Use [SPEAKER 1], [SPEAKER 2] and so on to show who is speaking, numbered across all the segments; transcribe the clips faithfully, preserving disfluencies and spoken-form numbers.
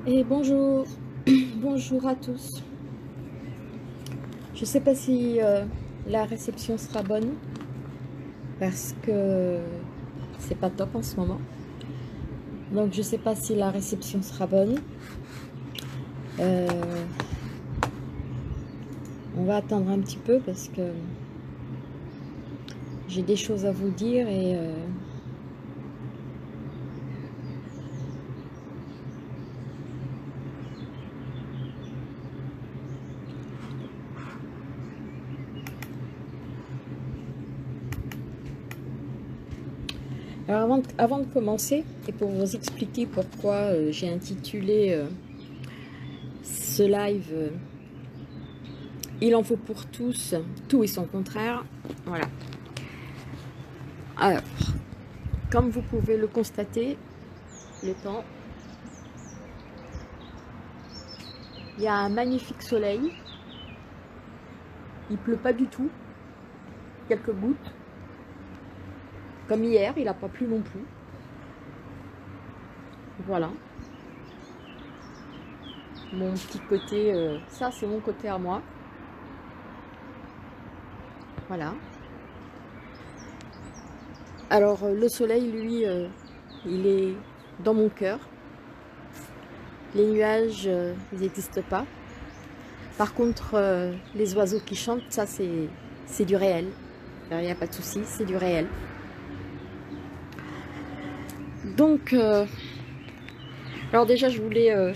[SPEAKER 1] Et bonjour, bonjour à tous. Je sais pas si euh, la réception sera bonne parce que c'est pas top en ce moment. Donc je sais pas si la réception sera bonne. Euh, on va attendre un petit peu parce que j'ai des choses à vous dire et euh, alors avant de, avant de commencer, et pour vous expliquer pourquoi euh, j'ai intitulé euh, ce live euh, Il en faut pour tous, tout et son contraire. Voilà. Alors, comme vous pouvez le constater, le temps, il y a un magnifique soleil. Il pleut pas du tout. Quelques gouttes. Comme hier, il n'a pas plu non plus. Voilà. Mon petit côté, euh, ça c'est mon côté à moi. Voilà. Alors le soleil, lui, euh, il est dans mon cœur. Les nuages, euh, ils n'existent pas. Par contre, euh, les oiseaux qui chantent, ça c'est c'est du réel. Il n'y a pas de souci, c'est du réel. Donc, euh, alors déjà, je voulais euh,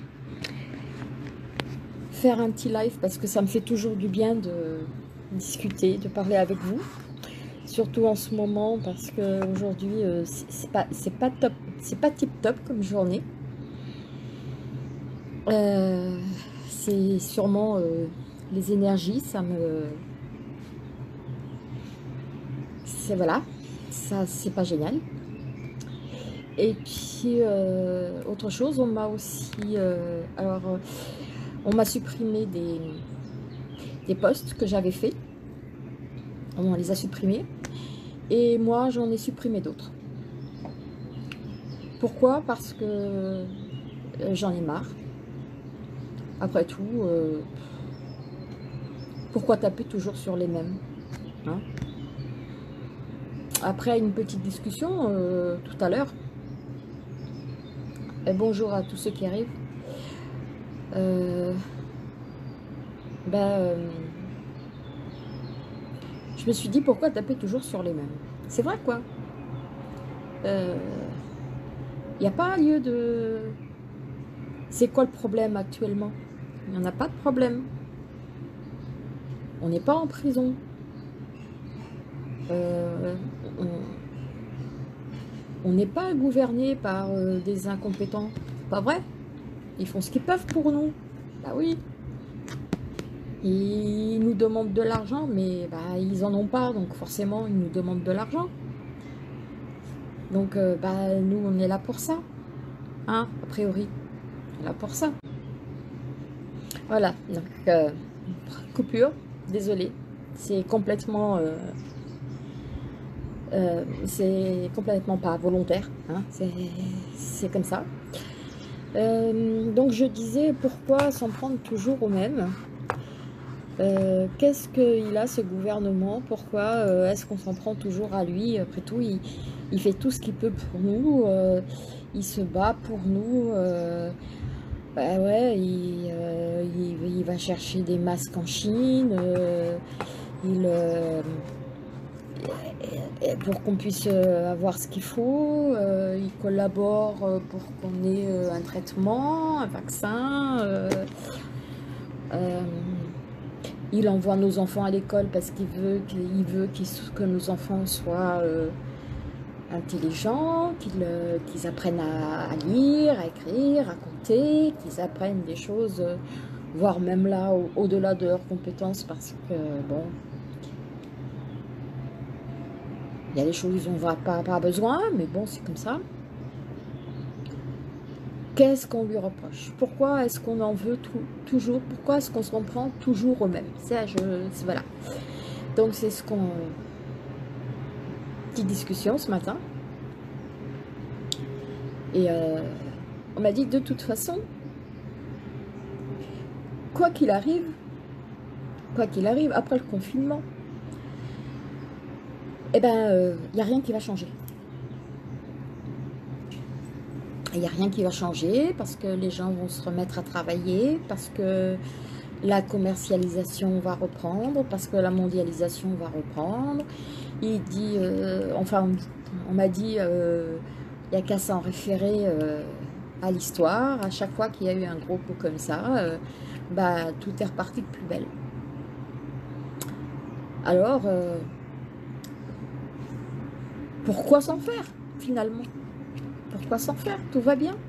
[SPEAKER 1] faire un petit live parce que ça me fait toujours du bien de discuter, de parler avec vous. Surtout en ce moment parce que aujourd'hui, euh, c'est pas c'est pas top, c'est pas tip top comme journée. Euh, c'est sûrement euh, les énergies, ça me, c'est voilà, ça c'est pas génial. Et puis euh, autre chose, on m'a aussi, euh, alors euh, on m'a supprimé des des posts que j'avais fait, on les a supprimés et moi j'en ai supprimé d'autres. Pourquoi? Parce que euh, j'en ai marre. Après tout, euh, pourquoi taper toujours sur les mêmes, hein? Après une petite discussion euh, tout à l'heure, et bonjour à tous ceux qui arrivent, euh, ben, euh, je me suis dit pourquoi taper toujours sur les mêmes. C'est vrai quoi. Il euh, n'y a pas lieu de... C'est quoi le problème actuellement? Il n'y en a pas de problème. On n'est pas en prison. Euh, on n'est pas gouverné par euh, des incompétents. Pas vrai? Ils font ce qu'ils peuvent pour nous. Bah oui. Ils nous demandent de l'argent, mais bah, ils en ont pas, donc forcément ils nous demandent de l'argent. Donc euh, bah, nous on est là pour ça, hein, a priori, on est là pour ça. Voilà, donc euh, coupure, désolé, c'est complètement, euh, euh, c'est complètement pas volontaire, hein, c'est comme ça. Euh, donc je disais pourquoi s'en prendre toujours au même. Euh, Qu'est-ce qu'il a ce gouvernement? Pourquoi euh, est-ce qu'on s'en prend toujours à lui? Après tout, il, il fait tout ce qu'il peut pour nous, euh, il se bat pour nous, euh, bah ouais, il, euh, il, il va chercher des masques en Chine, euh, il, euh, pour qu'on puisse avoir ce qu'il faut, euh, il collabore pour qu'on ait un traitement, un vaccin, euh, euh, il envoie nos enfants à l'école parce qu'il veut, qu'il veut qu que nos enfants soient euh, intelligents, qu'ils euh, qu'ils apprennent à, à lire, à écrire, à compter, qu'ils apprennent des choses, euh, voire même là, au-delà de leurs compétences, parce que, bon, il y a des choses dont on va pas, pas besoin, mais bon, c'est comme ça. Qu'est-ce qu'on lui reproche? Pourquoi est-ce qu'on en veut tout, toujours? Pourquoi est-ce qu'on se reprend toujours au même? Ça, je, voilà. Donc, c'est ce qu'on... Petite discussion ce matin. Et euh, on m'a dit, de toute façon, quoi qu'il arrive, quoi qu'il arrive, après le confinement, eh ben, il euh, n'y a rien qui va changer. Il n'y a rien qui va changer parce que les gens vont se remettre à travailler, parce que la commercialisation va reprendre, parce que la mondialisation va reprendre. Il dit, euh, enfin, on, on m'a dit, euh, il n'y a qu'à s'en référer euh, à l'histoire. À chaque fois qu'il y a eu un gros coup comme ça, euh, bah, tout est reparti de plus belle. Alors, euh, pourquoi s'en faire, finalement? Pourquoi s'en faire? Tout va bien.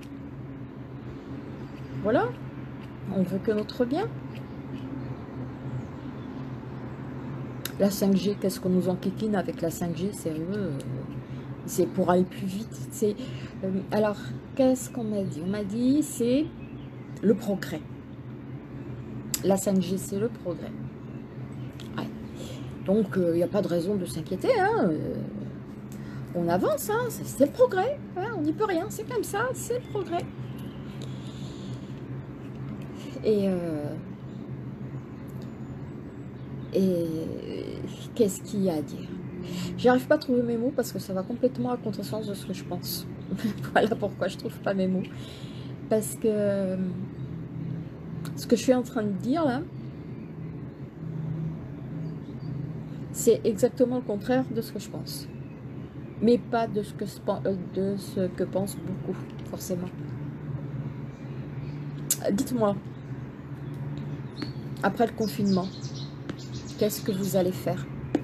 [SPEAKER 1] Voilà. On veut que notre bien. La cinq G, qu'est-ce qu'on nous enquiquine avec la cinq G? Sérieux, euh, c'est pour aller plus vite. C'est euh, alors, qu'est-ce qu'on m'a dit? On m'a dit, c'est le progrès. La cinq G, c'est le progrès. Ouais. Donc, il euh, n'y a pas de raison de s'inquiéter. Hein, euh, on avance, hein, c'est le progrès. Hein, on n'y peut rien, c'est comme ça, c'est le progrès. Et... Euh, Et qu'est-ce qu'il y a à dire? J'arrive pas à trouver mes mots parce que ça va complètement à contresens de ce que je pense. Voilà pourquoi je trouve pas mes mots. Parce que ce que je suis en train de dire là, c'est exactement le contraire de ce que je pense. Mais pas de ce que, de ce que pensent beaucoup, forcément. Dites-moi, après le confinement, qu'est-ce que vous allez faire?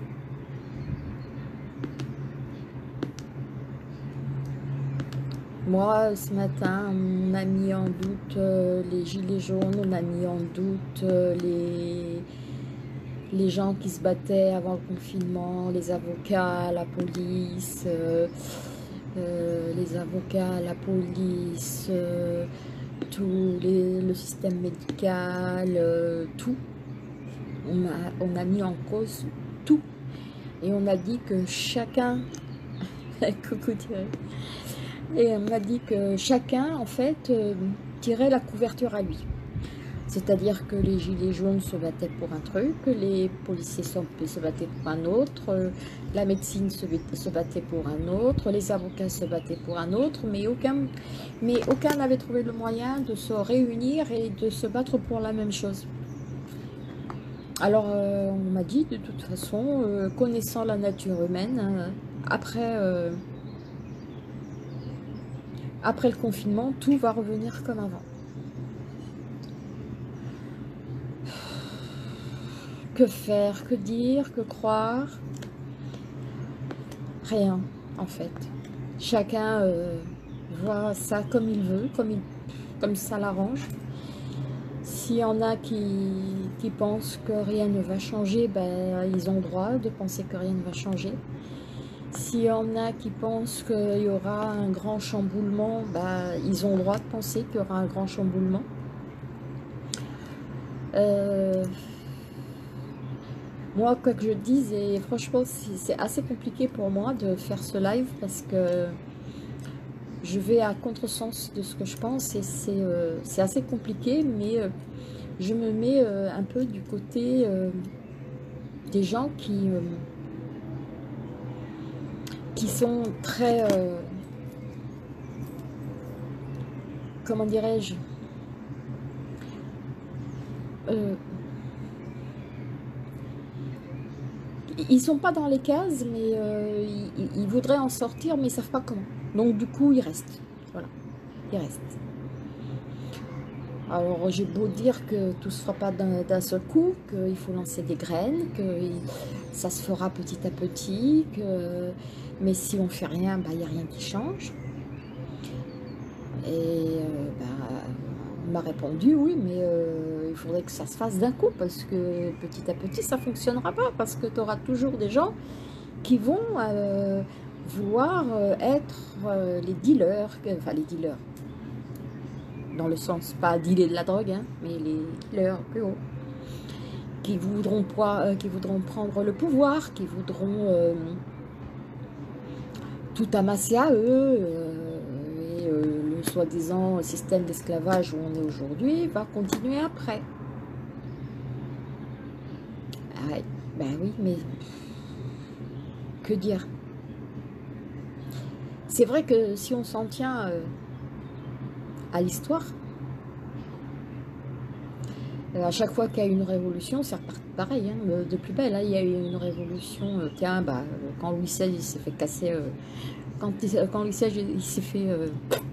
[SPEAKER 1] Moi, ce matin, on a mis en doute euh, les gilets jaunes, on a mis en doute euh, les, les gens qui se battaient avant le confinement, les avocats, la police, euh, euh, les avocats, la police, euh, tout les, le système médical, euh, tout. On a, on a mis en cause tout. Et on a dit que chacun... Coucou Thierry. Et on m'a dit que chacun, en fait, euh, tirait la couverture à lui. C'est-à-dire que les gilets jaunes se battaient pour un truc, les policiers se battaient pour un autre, euh, la médecine se, se battait pour un autre, les avocats se battaient pour un autre, mais aucun mais aucun n'avait trouvé le moyen de se réunir et de se battre pour la même chose. Alors, euh, on m'a dit, de toute façon, euh, connaissant la nature humaine, hein, après... Euh, Après le confinement, tout va revenir comme avant. Que faire, que dire, que croire? Rien, en fait. Chacun euh, voit ça comme il veut, comme, il, comme ça l'arrange. S'il y en a qui, qui pensent que rien ne va changer, ben, ils ont le droit de penser que rien ne va changer. S'il y en a qui pensent qu'il y aura un grand chamboulement, bah, ils ont le droit de penser qu'il y aura un grand chamboulement. Euh, moi, quoi que je dise, et franchement, c'est assez compliqué pour moi de faire ce live parce que je vais à contresens de ce que je pense et c'est euh, assez compliqué, mais euh, je me mets euh, un peu du côté euh, des gens qui... Euh, qui sont très, euh, comment dirais-je, euh, ils sont pas dans les cases, mais euh, ils, ils voudraient en sortir, mais ils savent pas comment. Donc du coup, ils restent. Voilà, ils restent. Alors j'ai beau dire que tout se fera pas d'un seul coup, qu'il faut lancer des graines, que ça se fera petit à petit, que mais si on fait rien, bah, il n'y a rien qui change. Et euh, bah, on m'a répondu oui, mais euh, il faudrait que ça se fasse d'un coup parce que petit à petit ça fonctionnera pas, parce que tu auras toujours des gens qui vont euh, vouloir euh, être euh, les dealers, enfin les dealers, dans le sens pas dealer de la drogue, hein, mais les dealers plus haut, qui voudront, euh, qui voudront prendre le pouvoir, qui voudront euh, tout amasser à eux, euh, euh, le soi-disant système d'esclavage où on est aujourd'hui va continuer après. Ben oui, mais que dire? C'est vrai que si on s'en tient euh, à l'histoire, euh, à chaque fois qu'il y a eu une révolution, c'est reparti pareil, hein, de de plus belle. Hein, il y a eu une révolution, euh, tiens, bah, euh, quand Louis seize il s'est fait casser, euh, quand, il- quand Louis seize il s'est fait, euh,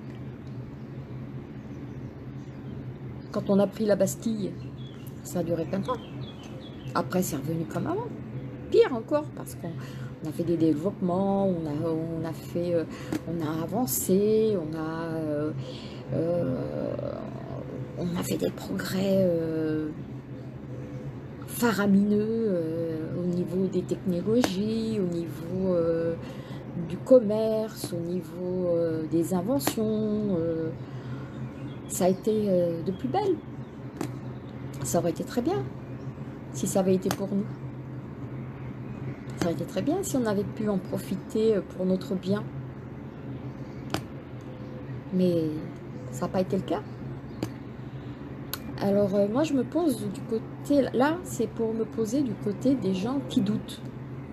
[SPEAKER 1] quand on a pris la Bastille, ça a duré plein de temps. Après, c'est revenu comme avant. Pire encore, parce qu'on on a fait des développements, on a, on a fait, euh, on a avancé, on a, euh, euh, on a fait des progrès euh, faramineux euh, au niveau des technologies, au niveau euh, du commerce, au niveau euh, des inventions. euh, ça a été euh, de plus belle. Ça aurait été très bien si ça avait été pour nous. Ça aurait été très bien si on avait pu en profiter pour notre bien. Mais ça n'a pas été le cas. Alors euh, moi je me pose du côté, là c'est pour me poser du côté des gens qui doutent.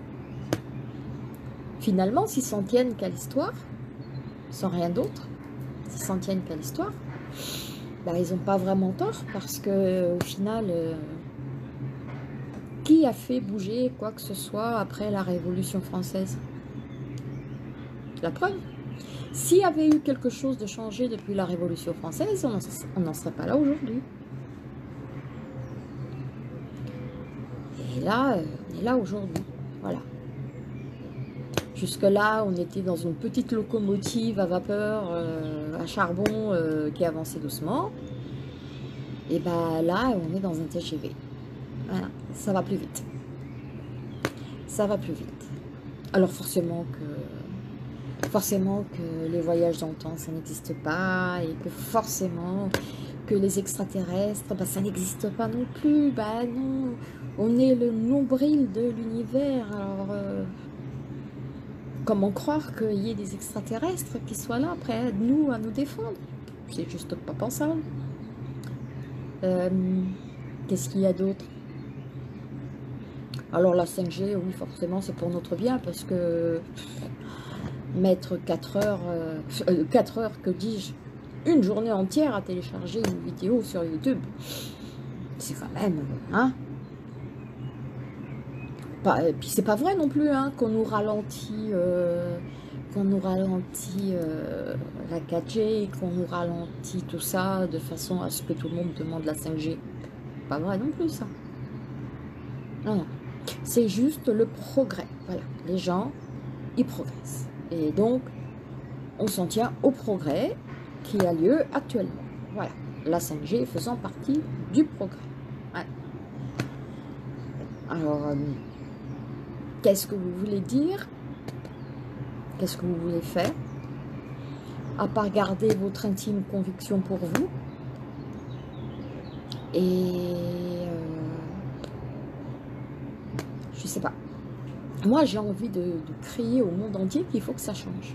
[SPEAKER 1] Finalement, s'ils s'en tiennent qu'à l'histoire, sans rien d'autre, s'ils s'en tiennent qu'à l'histoire, bah, ils n'ont pas vraiment tort, parce que au final, euh, qui a fait bouger quoi que ce soit après la Révolution française? La preuve. S'il y avait eu quelque chose de changé depuis la Révolution française, on n'en serait pas là aujourd'hui. Et là, euh, on est là aujourd'hui. Voilà. Jusque-là, on était dans une petite locomotive à vapeur, euh, à charbon, euh, qui avançait doucement. Et bien là, on est dans un T G V. Voilà, ça va plus vite. Ça va plus vite. Alors forcément que, forcément que les voyages dans le temps, ça n'existe pas. Et que forcément que les extraterrestres, bah, ça n'existe pas non plus. Bah non, on est le nombril de l'univers. Alors... Euh, comment croire qu'il y ait des extraterrestres qui soient là près de nous à nous défendre? C'est juste pas pensable. Euh, Qu'est-ce qu'il y a d'autre? Alors la cinq G, oui, forcément, c'est pour notre bien, parce que mettre quatre heures, euh, quatre heures, que dis-je, une journée entière à télécharger une vidéo sur YouTube, c'est quand même, hein? Pas, et puis c'est pas vrai non plus, hein, qu'on nous ralentit, euh, qu'on nous ralentit euh, la quatre G, qu'on nous ralentit tout ça de façon à ce que tout le monde demande la cinq G. Pas vrai non plus ça. Non, non. C'est juste le progrès. Voilà, les gens, ils progressent. Et donc, on s'en tient au progrès qui a lieu actuellement. Voilà, la cinq G faisant partie du progrès. Voilà. Alors... Euh, qu'est-ce que vous voulez dire? Qu'est-ce que vous voulez faire? À part garder votre intime conviction pour vous. Et... Euh, je sais pas. Moi, j'ai envie de, de crier au monde entier qu'il faut que ça change.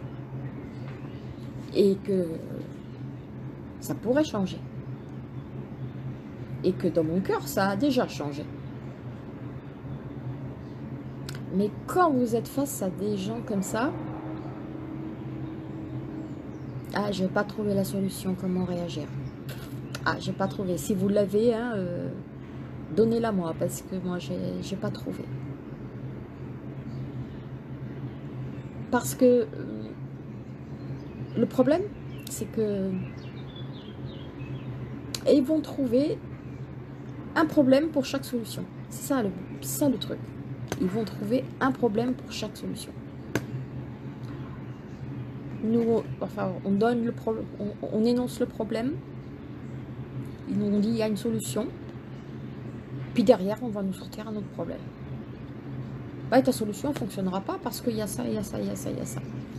[SPEAKER 1] Et que ça pourrait changer. Et que dans mon cœur, ça a déjà changé. Mais quand vous êtes face à des gens comme ça, ah, je n'ai pas trouvé la solution, comment réagir. Ah, j'ai pas trouvé. Si vous l'avez, hein, euh, donnez-la moi, parce que moi, j'ai pas trouvé. Parce que euh, le problème, c'est que et ils vont trouver un problème pour chaque solution. C'est ça, le, ça le truc. Ils vont trouver un problème pour chaque solution. Nous, enfin, on donne le problème, on, on énonce le problème. Ils nous ont dit il y a une solution. Puis derrière, on va nous sortir un autre problème. Bah, ta solution ne fonctionnera pas parce qu'il y a ça, il y a ça, il y a ça, il y a ça.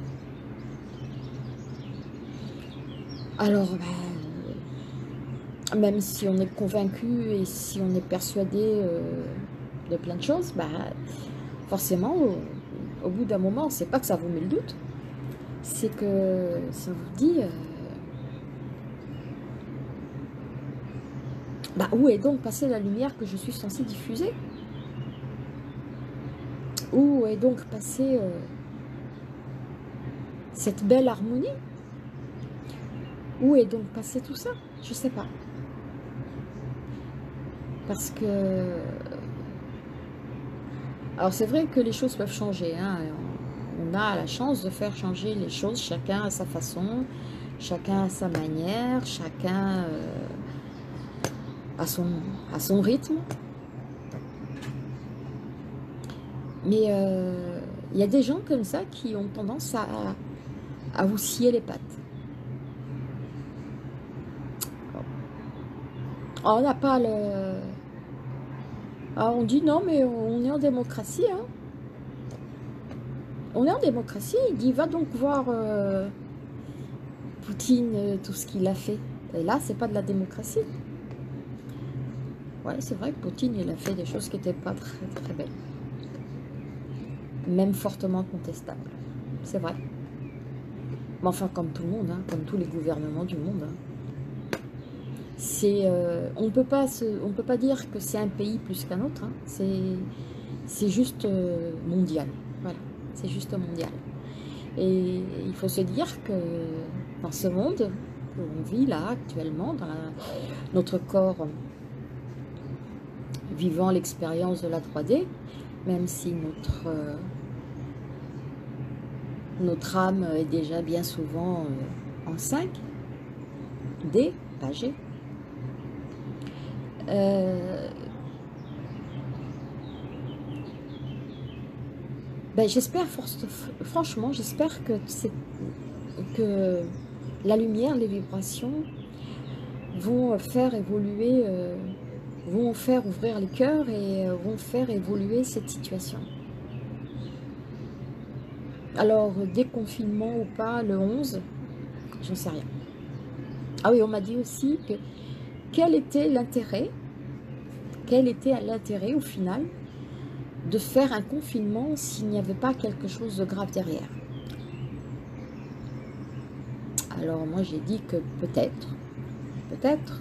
[SPEAKER 1] Alors, bah, même si on est convaincu et si on est persuadé euh, de plein de choses, bah, forcément, au, au bout d'un moment, c'est pas que ça vous met le doute, c'est que ça vous dit euh, bah, où est donc passée la lumière que je suis censée diffuser? Où est donc passée euh, cette belle harmonie? Où est donc passé tout ça? Je sais pas. Parce que... Alors c'est vrai que les choses peuvent changer, hein. On a la chance de faire changer les choses, chacun à sa façon, chacun à sa manière, chacun euh, à, son, à son rythme. Mais il euh, y a des gens comme ça qui ont tendance à, à vous scier les pattes. Oh, on n'a pas le... Ah, on dit non, mais on est en démocratie, hein. On est en démocratie, il dit va donc voir euh, Poutine, euh, tout ce qu'il a fait. Et là, c'est pas de la démocratie. Ouais, c'est vrai que Poutine, il a fait des choses qui n'étaient pas très très belles. Même fortement contestables. C'est vrai. Mais enfin, comme tout le monde, hein, comme tous les gouvernements du monde. Hein. C'est, euh, on ne peut pas se, on peut pas dire que c'est un pays plus qu'un autre. Hein. C'est juste euh, mondial. Voilà, c'est juste mondial. Et il faut se dire que dans ce monde où on vit là actuellement, dans la, notre corps vivant l'expérience de la trois D, même si notre, euh, notre âme est déjà bien souvent euh, en cinq D, pas G, euh, ben j'espère, franchement, j'espère que, que la lumière, les vibrations vont faire évoluer, euh, vont faire ouvrir les cœurs et euh, vont faire évoluer cette situation. Alors, déconfinement ou pas, le onze, j'en sais rien. Ah oui, on m'a dit aussi que quel était l'intérêt, quel était l'intérêt au final de faire un confinement s'il n'y avait pas quelque chose de grave derrière. Alors moi j'ai dit que peut-être, peut-être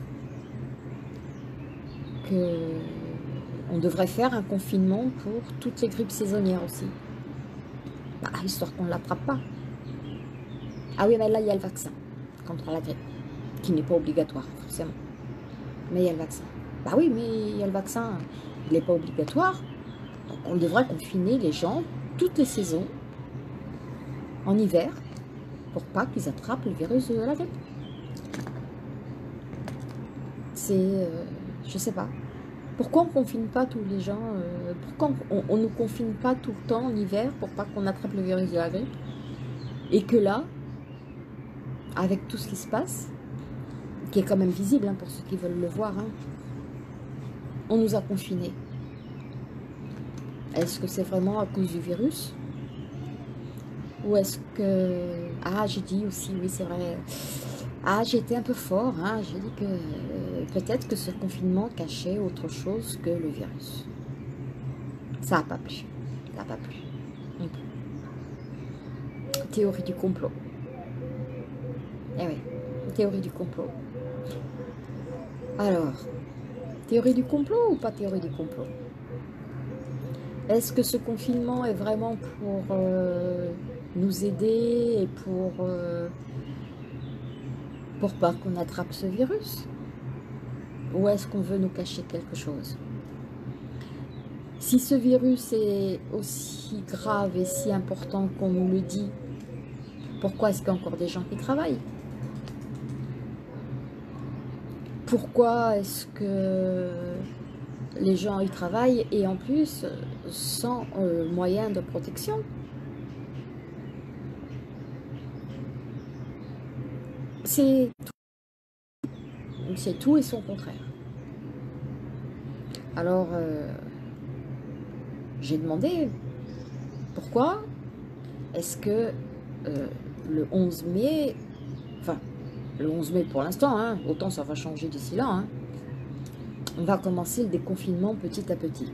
[SPEAKER 1] que on devrait faire un confinement pour toutes les grippes saisonnières aussi. Bah, histoire qu'on ne l'attrape pas. Ah oui, mais là il y a le vaccin contre la grippe, qui n'est pas obligatoire forcément. Mais il y a le vaccin. Bah oui, mais il y a le vaccin, il n'est pas obligatoire. Donc on devrait confiner les gens toutes les saisons en hiver pour pas qu'ils attrapent le virus de la grippe. C'est, euh, je sais pas. Pourquoi on confine pas tous les gens euh, Pourquoi on ne nous confine pas tout le temps en hiver pour pas qu'on attrape le virus de la grippe? Et que là, avec tout ce qui se passe, qui est quand même visible hein, pour ceux qui veulent le voir, hein, on nous a confinés. Est-ce que c'est vraiment à cause du virus? Ou est-ce que... Ah, j'ai dit aussi, oui, c'est vrai. Ah, j'ai été un peu fort. Hein, j'ai dit que euh, peut-être que ce confinement cachait autre chose que le virus. Ça n'a pas plu. Ça n'a pas plu. Hum. Théorie du complot. Eh oui, théorie du complot. Alors, théorie du complot ou pas théorie du complot? Est-ce que ce confinement est vraiment pour euh, nous aider et pour, euh, pour pas qu'on attrape ce virus? Ou est-ce qu'on veut nous cacher quelque chose? Si ce virus est aussi grave et si important qu'on nous le dit, pourquoi est-ce qu'il y a encore des gens qui travaillent? Pourquoi est-ce que les gens y travaillent et en plus sans euh, moyen de protection? C'est tout. C'est tout et son contraire. Alors, euh, j'ai demandé pourquoi est-ce que euh, le onze mai, enfin, le onze mai pour l'instant, hein, autant ça va changer d'ici là, hein, on va commencer le déconfinement petit à petit.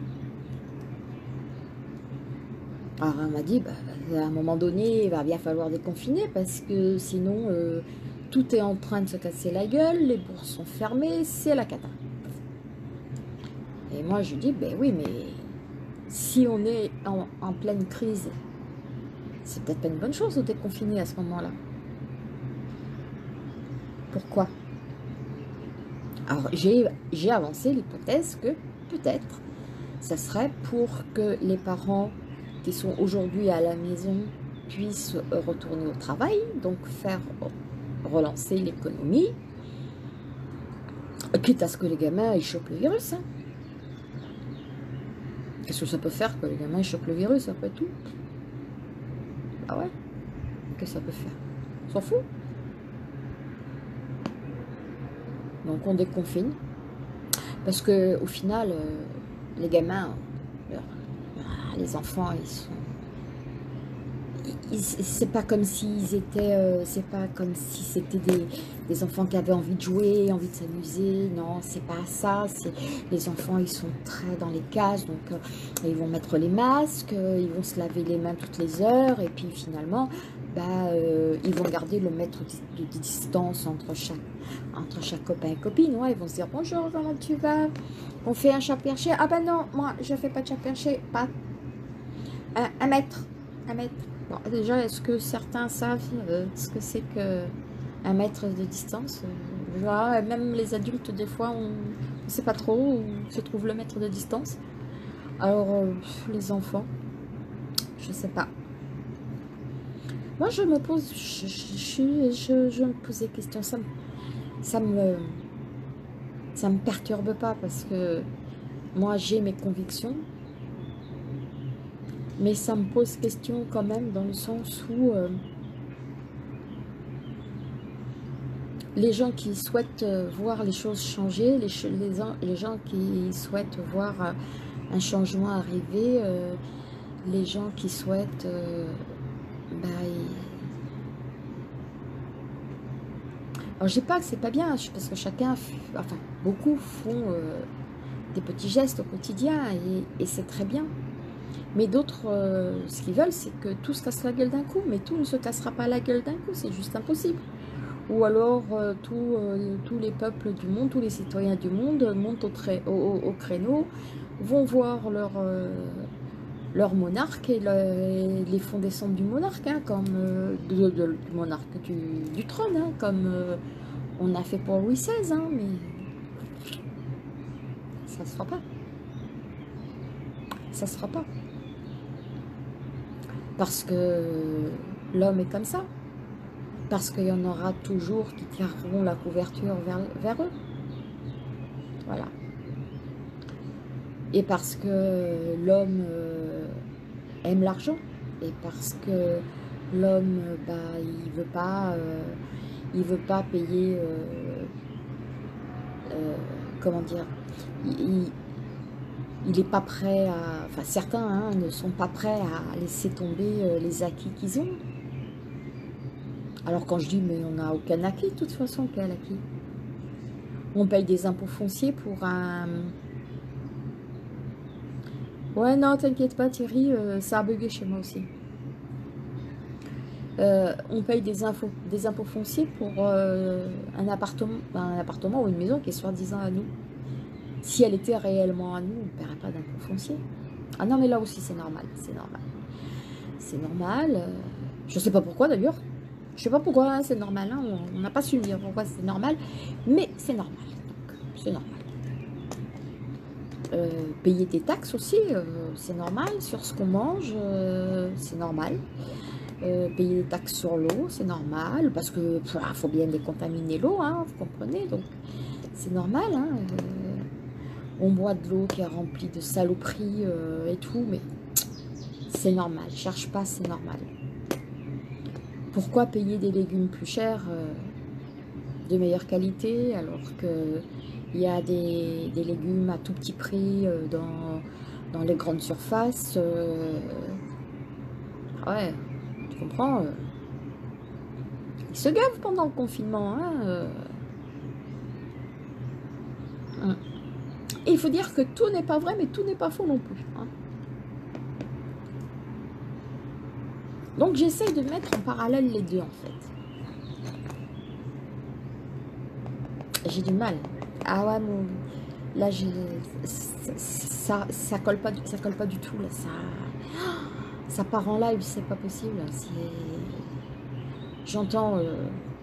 [SPEAKER 1] Alors on m'a dit, bah, à un moment donné, il va bien falloir déconfiner parce que sinon, euh, tout est en train de se casser la gueule, les bourses sont fermées, c'est la cata. Et moi je dis, ben oui, mais si on est en, en pleine crise, c'est peut-être pas une bonne chose d'être confiné à ce moment-là. Pourquoi? Alors, j'ai j'ai avancé l'hypothèse que peut-être, ça serait pour que les parents qui sont aujourd'hui à la maison puissent retourner au travail, donc faire relancer l'économie, quitte à ce que les gamins ils chopent le virus. Hein. Qu'est-ce que ça peut faire que les gamins ils chopent le virus après tout? Ah ouais? Qu'est-ce que ça peut faire? On s'en fout. Donc on déconfine. Parce que au final, euh, les gamins, euh, les enfants, ils sont... C'est pas comme s'ils étaient... Euh, c'est pas comme si c'était des, des enfants qui avaient envie de jouer, envie de s'amuser. Non, c'est pas ça. Les enfants, ils sont très dans les cases. Donc, euh, ils vont mettre les masques, euh, ils vont se laver les mains toutes les heures. Et puis, finalement, bah, euh, ils vont garder le mètre de distance entre chaque, entre chaque copain et copine. Ouais, ils vont se dire, bonjour, comment tu vas? On fait un chat perché. Ah ben non, moi, je fais pas de chat perché. Pas un, un mètre. Un mètre. Bon, déjà, est-ce que certains savent euh, ce que c'est que un mètre de distance? euh, genre, Même les adultes, des fois, on ne sait pas trop où se trouve le mètre de distance. Alors, euh, les enfants, je sais pas. Moi, je me pose, je, je, je, je me pose des questions. Ça me, ça me, ça me perturbe pas parce que moi, j'ai mes convictions. Mais ça me pose question quand même dans le sens où euh, les gens qui souhaitent euh, voir les choses changer, les, les, les gens qui souhaitent voir euh, un changement arriver, euh, les gens qui souhaitent... Euh, bah, alors je dis pas que c'est pas bien, parce que chacun, enfin beaucoup font euh, des petits gestes au quotidien et, et c'est très bien. Mais d'autres, euh, ce qu'ils veulent, c'est que tout se casse la gueule d'un coup. Mais tout ne se cassera pas la gueule d'un coup, c'est juste impossible. Ou alors, euh, tout, euh, tous les peuples du monde, tous les citoyens du monde montent au, au, au, au créneau, vont voir leur, euh, leur monarque et, le, et les font descendre du monarque, hein, comme euh, de, de, du monarque du, du trône, hein, comme euh, on a fait pour Louis seize, hein, mais ça se fera pas. Ça se fera pas. Parce que l'homme est comme ça. Parce qu'il y en aura toujours qui tireront la couverture vers, vers eux. Voilà. Et parce que l'homme euh, aime l'argent. Et parce que l'homme, bah, il veut pas, euh, il veut pas payer, euh, euh, comment dire, il, il n'est pas prêt à... Enfin, certains hein, ne sont pas prêts à laisser tomber euh, les acquis qu'ils ont. Alors quand je dis, mais on n'a aucun acquis, de toute façon, quel acquis? On paye des impôts fonciers pour un... Ouais, non, t'inquiète pas Thierry, euh, ça a bugué chez moi aussi. Euh, on paye des, infos, des impôts fonciers pour euh, un, appartement, un appartement ou une maison qui est soi-disant à nous. Si elle était réellement à nous, on ne paierait pas d'impôts fonciers. Ah non, mais là aussi, c'est normal, c'est normal. C'est normal. Euh, je ne sais pas pourquoi d'ailleurs. Je ne sais pas pourquoi hein, c'est normal. Hein, on n'a pas su me dire pourquoi c'est normal. Mais c'est normal. C'est normal. Euh, payer des taxes aussi, euh, c'est normal. Sur ce qu'on mange, euh, c'est normal. Euh, payer des taxes sur l'eau, c'est normal. Parce que faut bien décontaminer l'eau, hein, vous comprenez. Donc, c'est normal. Hein, euh, on boit de l'eau qui est remplie de saloperies euh, et tout. Mais c'est normal. Cherche pas, c'est normal. Pourquoi payer des légumes plus chers, euh, de meilleure qualité, alors qu'il y a des, des légumes à tout petit prix euh, dans, dans les grandes surfaces euh, ouais, tu comprends euh, ils se gavent pendant le confinement. Hein, euh. Et il faut dire que tout n'est pas vrai, mais tout n'est pas faux non plus. Hein. Donc j'essaye de mettre en parallèle les deux en fait. J'ai du mal. Ah ouais, mon... Là, je, ça, ça, ça colle pas, ça colle pas du tout. Là, ça, ça part en live, c'est pas possible. J'entends, euh,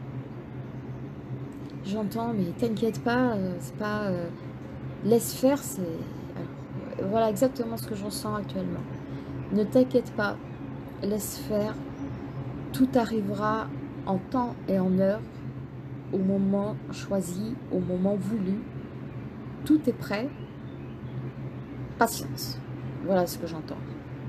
[SPEAKER 1] j'entends, mais t'inquiète pas, euh, c'est pas, euh, laisse faire, c'est, alors, voilà exactement ce que je ressens actuellement. Ne t'inquiète pas, laisse faire, tout arrivera en temps et en heure, au moment choisi, au moment voulu. Tout est prêt. Patience. Voilà ce que j'entends.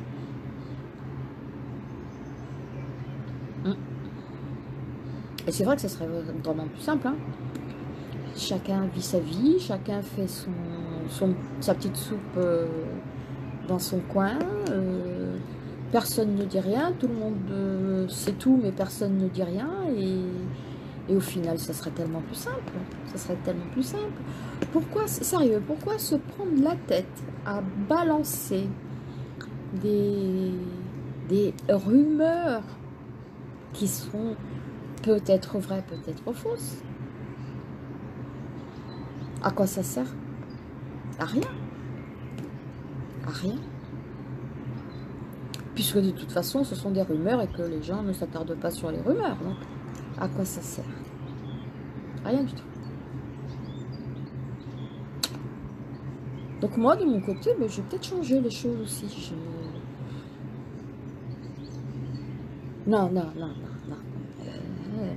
[SPEAKER 1] Et c'est vrai que ce serait vraiment plus simple. Hein. Chacun vit sa vie, chacun fait son, son, sa petite soupe euh, dans son coin. Euh, personne ne dit rien, tout le monde euh, sait tout, mais personne ne dit rien. Et, et au final, ça serait tellement plus simple. Ça serait tellement plus simple. Pourquoi, sérieux, pourquoi se prendre la tête à balancer des, des rumeurs qui sont peut-être vraies, peut-être fausses? À quoi ça sert? À rien. À rien. Puisque de toute façon, ce sont des rumeurs et que les gens ne s'attardent pas sur les rumeurs. Donc, à quoi ça sert? Rien du tout. Donc moi, de mon côté, ben, je vais peut-être changer les choses aussi. Je... Non, non, non, non, non. Euh...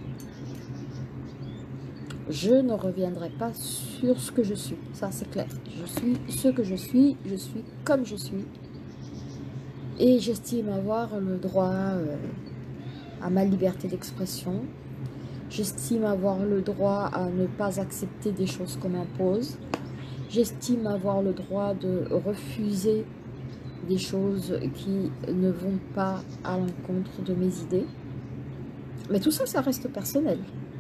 [SPEAKER 1] Je ne reviendrai pas sur ce que je suis. Ça, c'est clair. Je suis ce que je suis. Je suis comme je suis. Et j'estime avoir le droit euh, à ma liberté d'expression. J'estime avoir le droit à ne pas accepter des choses qu'on m'impose. J'estime avoir le droit de refuser des choses qui ne vont pas à l'encontre de mes idées. Mais tout ça, ça reste personnel.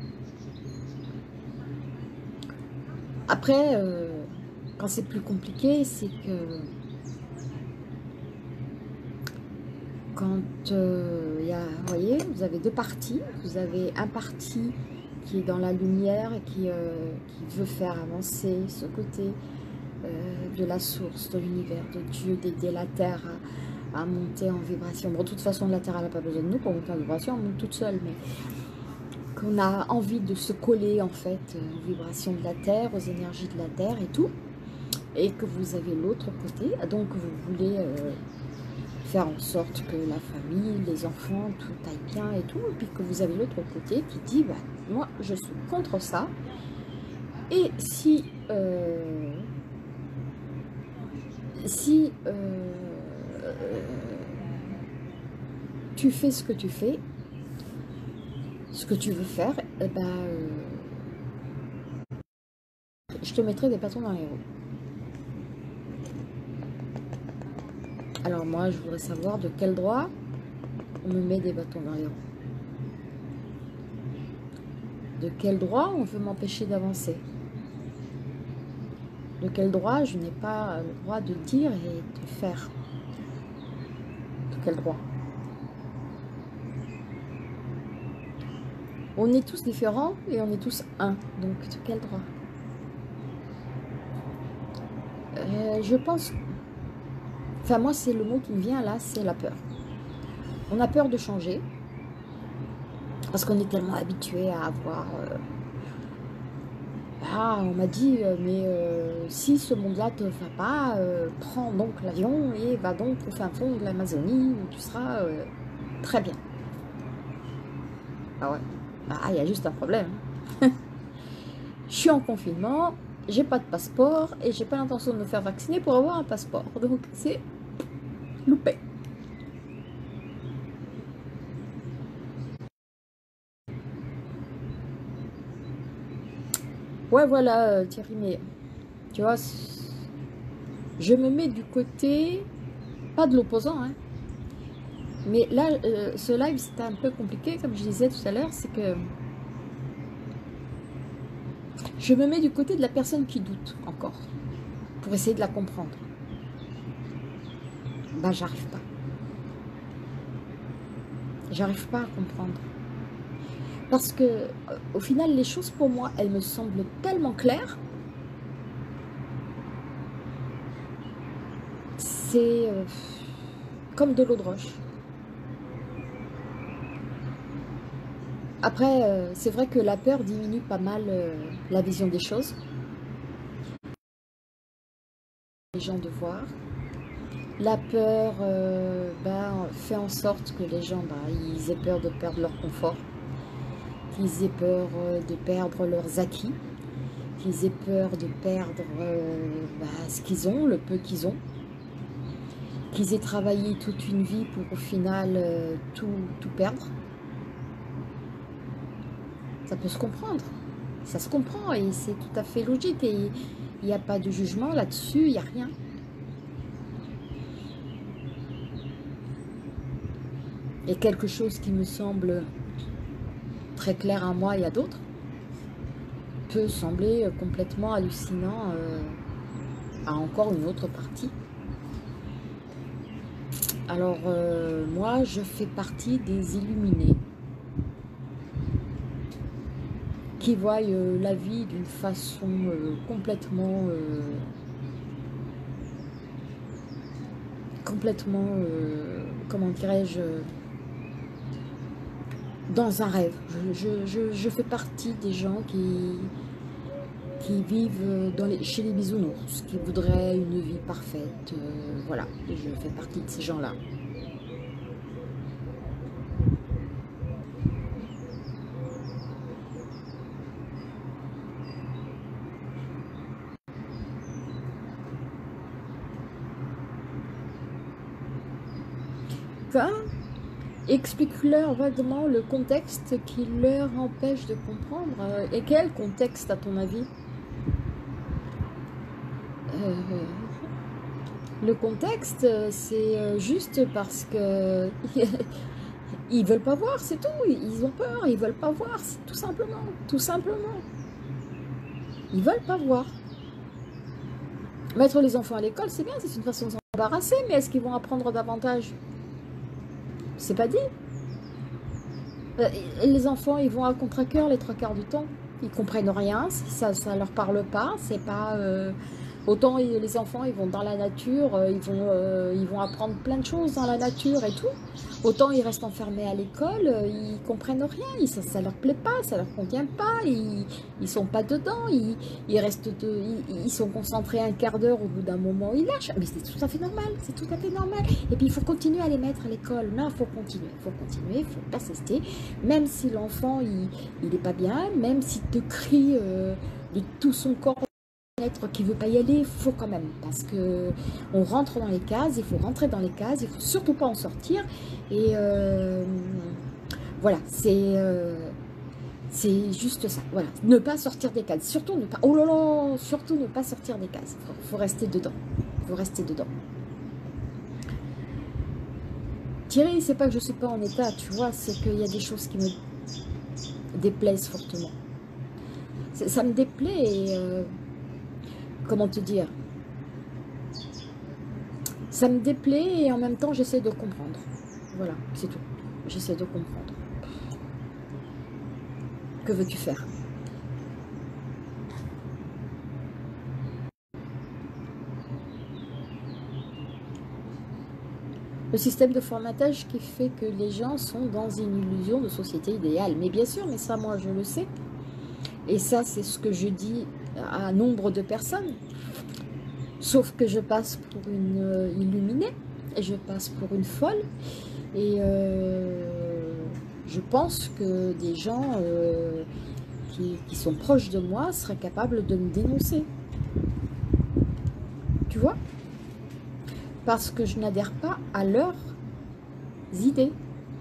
[SPEAKER 1] Après, euh, quand c'est plus compliqué, c'est que quand il euh, y a, vous voyez, vous avez deux parties. Vous avez un parti qui est dans la lumière et qui, euh, qui veut faire avancer ce côté euh, de la source, de l'univers, de Dieu, d'aider la Terre à, à monter en vibration. Bon, de toute façon, la Terre, elle n'a pas besoin de nous pour monter en vibration, on monte toute seule, mais qu'on a envie de se coller, en fait, aux vibrations de la Terre, aux énergies de la Terre et tout, et que vous avez l'autre côté, donc vous voulez... Euh, faire en sorte que la famille, les enfants, tout aille bien et tout, et puis que vous avez l'autre côté qui dit, bah, moi, je suis contre ça, et si, euh, si euh, tu fais ce que tu fais, ce que tu veux faire, eh ben, euh, je te mettrai des bâtons dans les roues. Alors moi, je voudrais savoir de quel droit on me met des bâtons dans les roues. De quel droit on veut m'empêcher d'avancer? De quel droit je n'ai pas le droit de dire et de faire? De quel droit? On est tous différents et on est tous un. Donc de quel droit? euh, Je pense... Enfin, moi, c'est le mot qui me vient là, c'est la peur. On a peur de changer. Parce qu'on est tellement habitué à avoir... Euh, ah, on m'a dit, euh, mais euh, si ce monde-là te va pas, euh, prends donc l'avion et va donc au fin fond de l'Amazonie où tu seras euh, très bien. Ah ouais, ah, il y a juste un problème. Je suis en confinement, j'ai pas de passeport et j'ai pas l'intention de me faire vacciner pour avoir un passeport. Donc c'est loupé. Ouais, voilà, euh, Thierry, mais tu vois, je me mets du côté, pas de l'opposant, hein, mais là, euh, ce live, c'était un peu compliqué, comme je disais tout à l'heure, c'est que je me mets du côté de la personne qui doute encore, pour essayer de la comprendre. Ben, j'arrive pas. J'arrive pas à comprendre. Parce que, euh, au final, les choses pour moi, elles me semblent tellement claires c'est euh, comme de l'eau de roche. Après, euh, c'est vrai que la peur diminue pas mal euh, la vision des choses. Les gens de voir. La peur euh, bah, fait en sorte que les gens, bah, ils aient peur de perdre leur confort, qu'ils aient peur euh, de perdre leurs acquis, qu'ils aient peur de perdre euh, bah, ce qu'ils ont, le peu qu'ils ont, qu'ils aient travaillé toute une vie pour au final euh, tout, tout perdre. Ça peut se comprendre, ça se comprend et c'est tout à fait logique et il n'y a pas de jugement là-dessus, il n'y a rien. Et quelque chose qui me semble très clair à moi et à d'autres peut sembler complètement hallucinant euh, à encore une autre partie. Alors euh, moi je fais partie des illuminés qui voient euh, la vie d'une façon euh, complètement euh, complètement euh, comment dirais-je, dans un rêve. Je, je, je, je fais partie des gens qui qui vivent dans les, chez les bisounours, qui voudraient une vie parfaite, euh, voilà, et je fais partie de ces gens-là. Enfin, explique-leur vaguement le contexte qui leur empêche de comprendre. Et quel contexte à ton avis? euh, Le contexte, c'est juste parce que ils veulent pas voir, c'est tout. Ils ont peur, ils veulent pas voir, tout simplement, tout simplement. Ils veulent pas voir. Mettre les enfants à l'école, c'est bien, c'est une façon de s'embarrasser, mais est-ce qu'ils vont apprendre davantage? C'est pas dit. Les enfants, ils vont à contre-cœur les trois quarts du temps. Ils comprennent rien, ça, ça leur parle pas. C'est pas euh, autant les enfants, ils vont dans la nature, ils vont, euh, ils vont apprendre plein de choses dans la nature et tout. Autant ils restent enfermés à l'école, ils comprennent rien, ça, ça leur plaît pas, ça leur convient pas, ils, ils sont pas dedans, ils, ils restent, de, ils, ils sont concentrés un quart d'heure, au bout d'un moment ils lâchent. Mais c'est tout à fait normal, c'est tout à fait normal. Et puis il faut continuer à les mettre à l'école. Non, il faut continuer, il faut continuer, il faut persister, même si l'enfant il, il est pas bien, même s'il te crie euh, de tout son corps qui veut pas y aller, il faut quand même, parce que on rentre dans les cases, il faut rentrer dans les cases, il faut surtout pas en sortir. Et euh, voilà, c'est euh, c'est juste ça. Voilà, ne pas sortir des cases, surtout ne pas, oh là là, surtout ne pas sortir des cases. Faut, faut rester dedans, faut rester dedans. Thierry, c'est pas que je suis pas en état, tu vois, c'est qu'il y a des choses qui me déplaisent fortement. Ça me déplaît et euh, comment te dire, ça me déplaît et en même temps j'essaie de comprendre. Voilà, c'est tout. J'essaie de comprendre. Que veux-tu faire? Le système de formatage qui fait que les gens sont dans une illusion de société idéale. Mais bien sûr, mais ça moi je le sais. Et ça c'est ce que je dis à nombre de personnes. Sauf que je passe pour une euh, illuminée, et je passe pour une folle, et euh, je pense que des gens euh, qui, qui sont proches de moi seraient capables de me dénoncer. Tu vois? Parce que je n'adhère pas à leurs idées.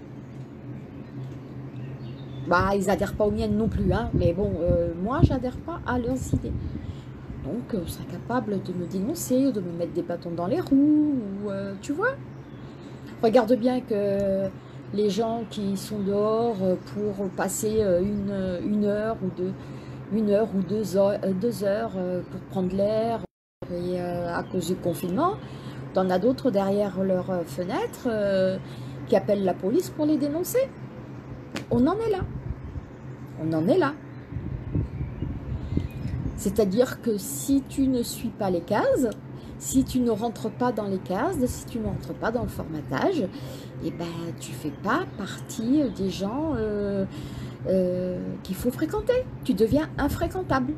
[SPEAKER 1] Bah, ils n'adhèrent pas aux miennes non plus, hein, mais bon, euh, moi, j'adhère pas à leurs idées. Donc, euh, serait capable de me dénoncer, de me mettre des bâtons dans les roues, ou, euh, tu vois. Regarde bien que les gens qui sont dehors pour passer une, une heure ou deux, une heure ou deux heures, deux heures pour prendre l'air, et euh, à cause du confinement, t'en as d'autres derrière leur fenêtre euh, qui appellent la police pour les dénoncer. On en est là. On en est là. C'est-à-dire que si tu ne suis pas les cases, Si tu ne rentres pas dans les cases, si tu ne rentres pas dans le formatage, eh ben, tu ne fais pas partie des gens euh, euh, qu'il faut fréquenter. Tu deviens infréquentable.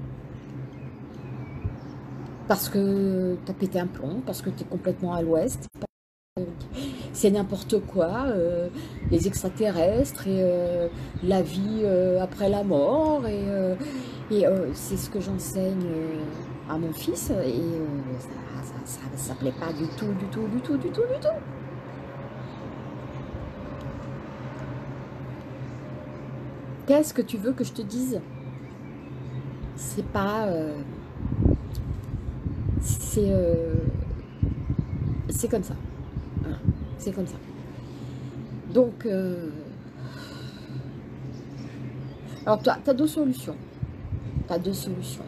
[SPEAKER 1] Parce que tu as pété un plomb, parce que tu es complètement à l'ouest. C'est n'importe quoi, euh, les extraterrestres et euh, la vie euh, après la mort. Et, euh, et euh, c'est ce que j'enseigne euh, à mon fils. Et euh, ça ne ça, ça plaît pas du tout, du tout, du tout, du tout, du tout. Qu'est-ce que tu veux que je te dise? C'est pas... Euh, c'est... Euh, c'est comme ça. Voilà, c'est comme ça. Donc... Euh, alors, tu as, as deux solutions. Tu as deux solutions.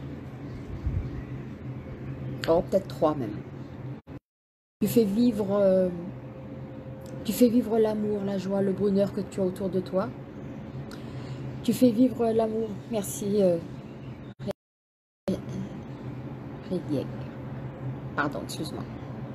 [SPEAKER 1] Oh, peut-être trois même. Tu fais vivre... Euh, tu fais vivre l'amour, la joie, le bonheur que tu as autour de toi. Tu fais vivre l'amour. Merci. Euh, Pardon, excuse-moi.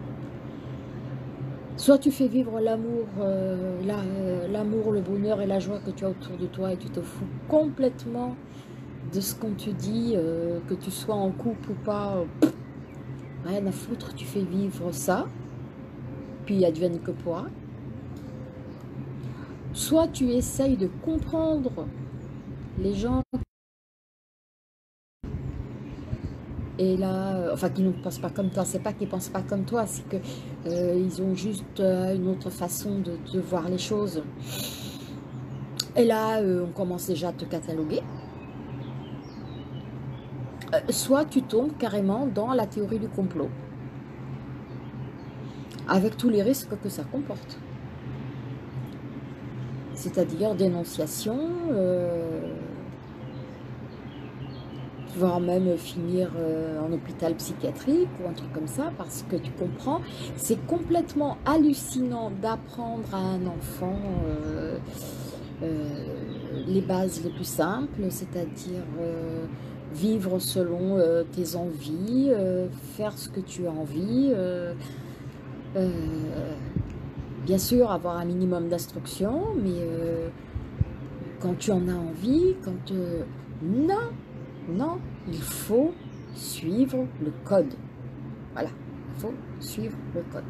[SPEAKER 1] Soit tu fais vivre l'amour, euh, l'amour, le bonheur et la joie que tu as autour de toi et tu te fous complètement de ce qu'on te dit, euh, que tu sois en couple ou pas, euh, rien à foutre, tu fais vivre ça, puis advienne que pourra. Soit tu essayes de comprendre les gens et là, enfin qui ne pensent pas comme toi, c'est pas qu'ils pensent pas comme toi, c'est que euh, ils ont juste euh, une autre façon de, de voir les choses. Et là, euh, on commence déjà à te cataloguer. Euh, soit tu tombes carrément dans la théorie du complot, avec tous les risques que ça comporte. C'est-à-dire dénonciation, euh, voire même finir euh, en hôpital psychiatrique ou un truc comme ça, parce que tu comprends, c'est complètement hallucinant d'apprendre à un enfant euh, euh, les bases les plus simples, c'est-à-dire euh, vivre selon euh, tes envies, euh, faire ce que tu as envie, euh, euh, bien sûr avoir un minimum d'instruction, mais euh, quand tu en as envie, quand... Euh, non, non, il faut suivre le code. Voilà, il faut suivre le code.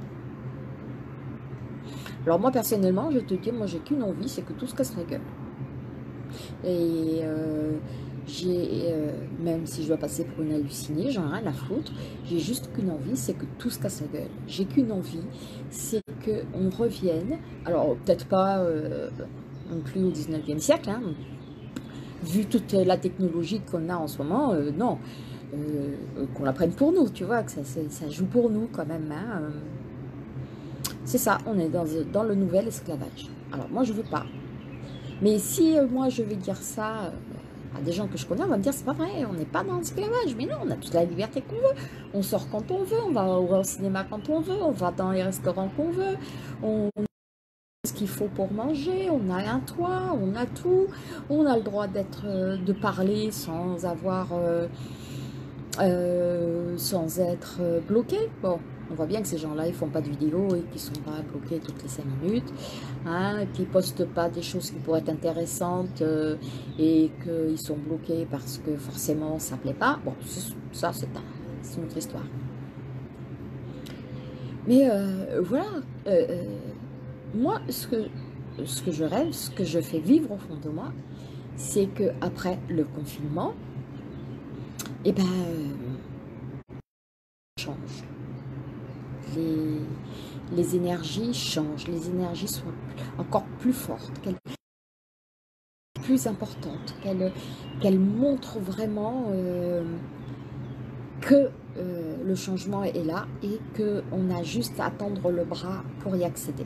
[SPEAKER 1] Alors moi, personnellement, je te dis, moi, j'ai qu'une envie, c'est que tout se casse la gueule. Et euh, j'ai, euh, même si je dois passer pour une hallucinée, j'en ai rien à foutre, j'ai juste qu'une envie, c'est que tout se casse la gueule. J'ai qu'une envie, c'est qu'on revienne, alors peut-être pas euh, non plus au dix-neuvième siècle, hein, vu toute la technologie qu'on a en ce moment, euh, non, euh, qu'on la prenne pour nous, tu vois, que ça, ça joue pour nous quand même. Hein, euh. C'est ça, on est dans, dans le nouvel esclavage. Alors moi je veux pas. Mais si euh, moi je vais dire ça euh, à des gens que je connais, on va me dire c'est pas vrai, on n'est pas dans l'esclavage. Mais non, on a toute la liberté qu'on veut. On sort quand on veut, on va au, au cinéma quand on veut, on va dans les restaurants qu'on veut, on ce qu'il faut pour manger, on a un toit, on a tout, on a le droit d'être, euh, de parler sans avoir, euh, euh, sans être euh, bloqué. Bon, on voit bien que ces gens-là, ils font pas de vidéos et qu'ils sont pas bloqués toutes les cinq minutes, hein, qu'ils postent pas des choses qui pourraient être intéressantes euh, et qu'ils sont bloqués parce que forcément ça plaît pas. Bon, ça c'est un, une autre histoire. Mais euh, voilà. Euh, euh, Moi, ce que, ce que je rêve, ce que je fais vivre au fond de moi, c'est que après le confinement, eh ben, euh, change. Les, les énergies changent, les énergies sont encore plus fortes, plus importantes, qu'elles qu'elles montrent vraiment euh, que euh, le changement est là et qu'on a juste à tendre le bras pour y accéder.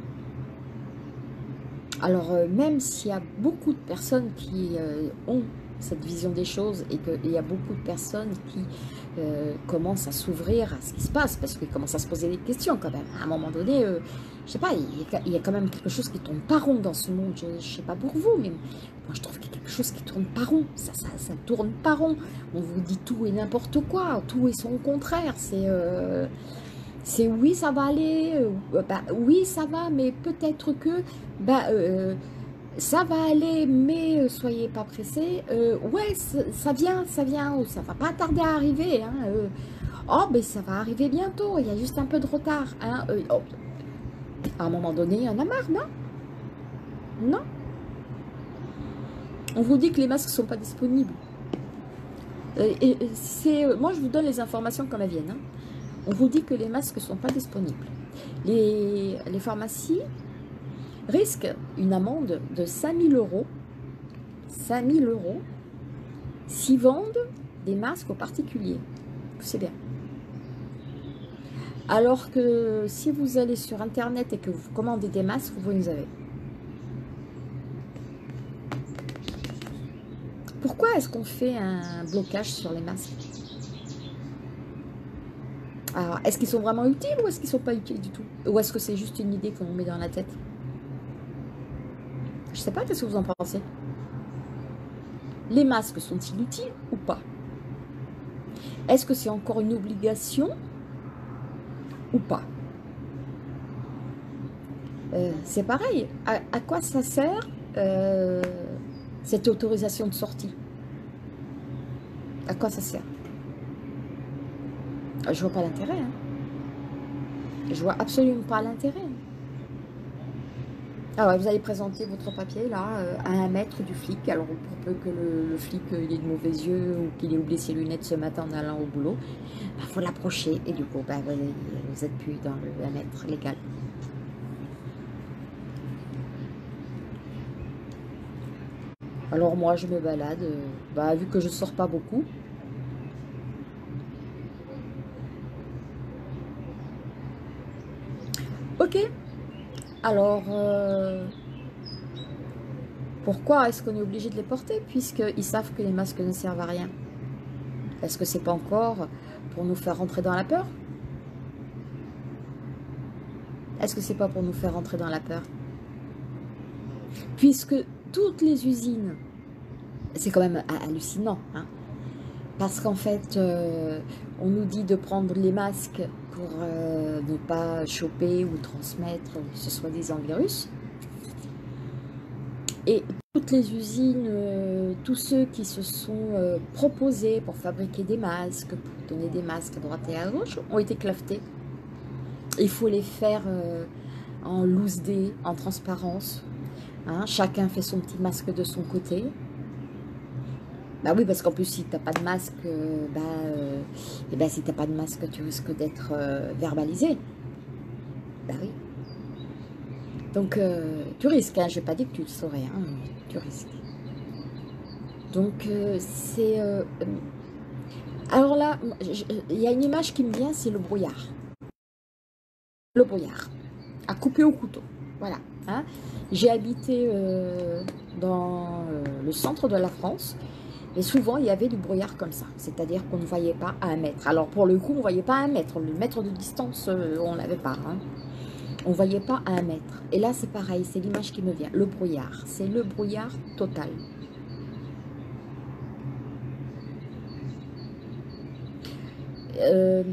[SPEAKER 1] Alors, euh, même s'il y a beaucoup de personnes qui euh, ont cette vision des choses, et qu'il y a beaucoup de personnes qui euh, commencent à s'ouvrir à ce qui se passe, parce qu'ils commencent à se poser des questions quand même. À un moment donné, euh, je sais pas, il y, a, il y a quand même quelque chose qui tourne pas rond dans ce monde. Je, je sais pas pour vous, mais moi je trouve qu'il y a quelque chose qui tourne pas rond. Ça, ça, ça tourne pas rond. On vous dit tout et n'importe quoi, tout et son contraire. C'est... Euh, c'est oui, ça va aller, euh, bah, oui, ça va, mais peut-être que, bah, euh, ça va aller, mais euh, soyez pas pressés. Euh, ouais, ça vient, ça vient, ou ça va pas tarder à arriver. Hein, euh, oh, mais ça va arriver bientôt, il y a juste un peu de retard. Hein, euh, oh. À un moment donné, il y en a marre, non? Non. On vous dit que les masques ne sont pas disponibles. Euh, et, et moi, je vous donne les informations comme elles viennent. Hein. On vous dit que les masques ne sont pas disponibles. Les, les pharmacies risquent une amende de cinq mille euros, cinq mille euros, s'ils vendent des masques aux particuliers. C'est bien. Alors que si vous allez sur Internet et que vous commandez des masques, vous les avez. Pourquoi est-ce qu'on fait un blocage sur les masques? Alors, est-ce qu'ils sont vraiment utiles ou est-ce qu'ils ne sont pas utiles du tout? Ou est-ce que c'est juste une idée qu'on met dans la tête? Je ne sais pas, qu'est-ce que vous en pensez? Les masques sont-ils utiles ou pas? Est-ce que c'est encore une obligation ou pas? euh, C'est pareil. À, à quoi ça sert euh, cette autorisation de sortie? À quoi ça sert? Je vois pas l'intérêt. Hein. Je vois absolument pas l'intérêt. Ah ouais, vous allez présenter votre papier là euh, à un mètre du flic. Alors pour peu que le, le flic euh, il ait de mauvais yeux ou qu'il ait oublié ses lunettes ce matin en allant au boulot, il bah, faut l'approcher et du coup bah, vous n'êtes plus dans le un mètre légal. Alors moi je me balade, euh, bah, vu que je sors pas beaucoup. Ok. Alors, euh, pourquoi est-ce qu'on est obligé de les porter puisqu'ils savent que les masques ne servent à rien? Est-ce que c'est pas encore pour nous faire rentrer dans la peur? Est-ce que c'est pas pour nous faire rentrer dans la peur? Puisque toutes les usines, c'est quand même hallucinant, hein, parce qu'en fait, euh, on nous dit de prendre les masques pour euh, ne pas choper ou transmettre ce soi-disant virus. Et toutes les usines, euh, tous ceux qui se sont euh, proposés pour fabriquer des masques, pour donner des masques à droite et à gauche, ont été clavetés. Il faut les faire euh, en loose day, en transparence. Hein, chacun fait son petit masque de son côté. Bah oui, parce qu'en plus, si tu n'as pas de masque, euh, bah, euh, et bah, si tu n'as pas de masque, tu risques d'être euh, verbalisé. Bah oui. Donc, euh, tu risques, hein, je n'ai pas dit que tu le saurais, hein, tu risques. Donc, euh, c'est... Euh, alors là, il y a une image qui me vient, c'est le brouillard. Le brouillard, à couper au couteau, voilà. Hein. J'ai habité euh, dans euh, le centre de la France, et souvent, il y avait du brouillard comme ça, c'est-à-dire qu'on ne voyait pas à un mètre. Alors, pour le coup, on ne voyait pas à un mètre, le mètre de distance, euh, on n'avait pas, hein. On ne voyait pas à un mètre. Et là, c'est pareil, c'est l'image qui me vient. Le brouillard, c'est le brouillard total. Euh,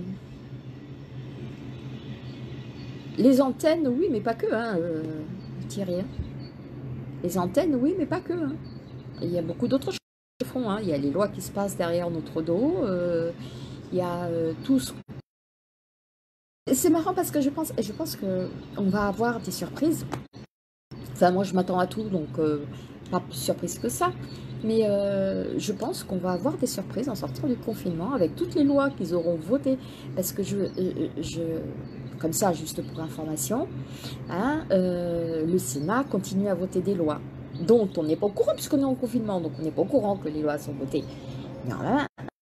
[SPEAKER 1] les antennes, oui, mais pas que, hein, euh, Thierry. Hein. Les antennes, oui, mais pas que. Hein. Il y a beaucoup d'autres choses qui se font. Hein. Il y a les lois qui se passent derrière notre dos. Euh, il y a euh, tout ce... C'est marrant parce que je pense, je pense qu'on va avoir des surprises. Enfin, moi, je m'attends à tout, donc euh, pas plus surprise que ça. Mais euh, je pense qu'on va avoir des surprises en sortant du confinement avec toutes les lois qu'ils auront votées. Parce que je, je comme ça, juste pour information, hein, euh, le Sénat continue à voter des lois dont on n'est pas au courant puisqu'on est en confinement. Donc, on n'est pas au courant que les lois sont votées. Normalement.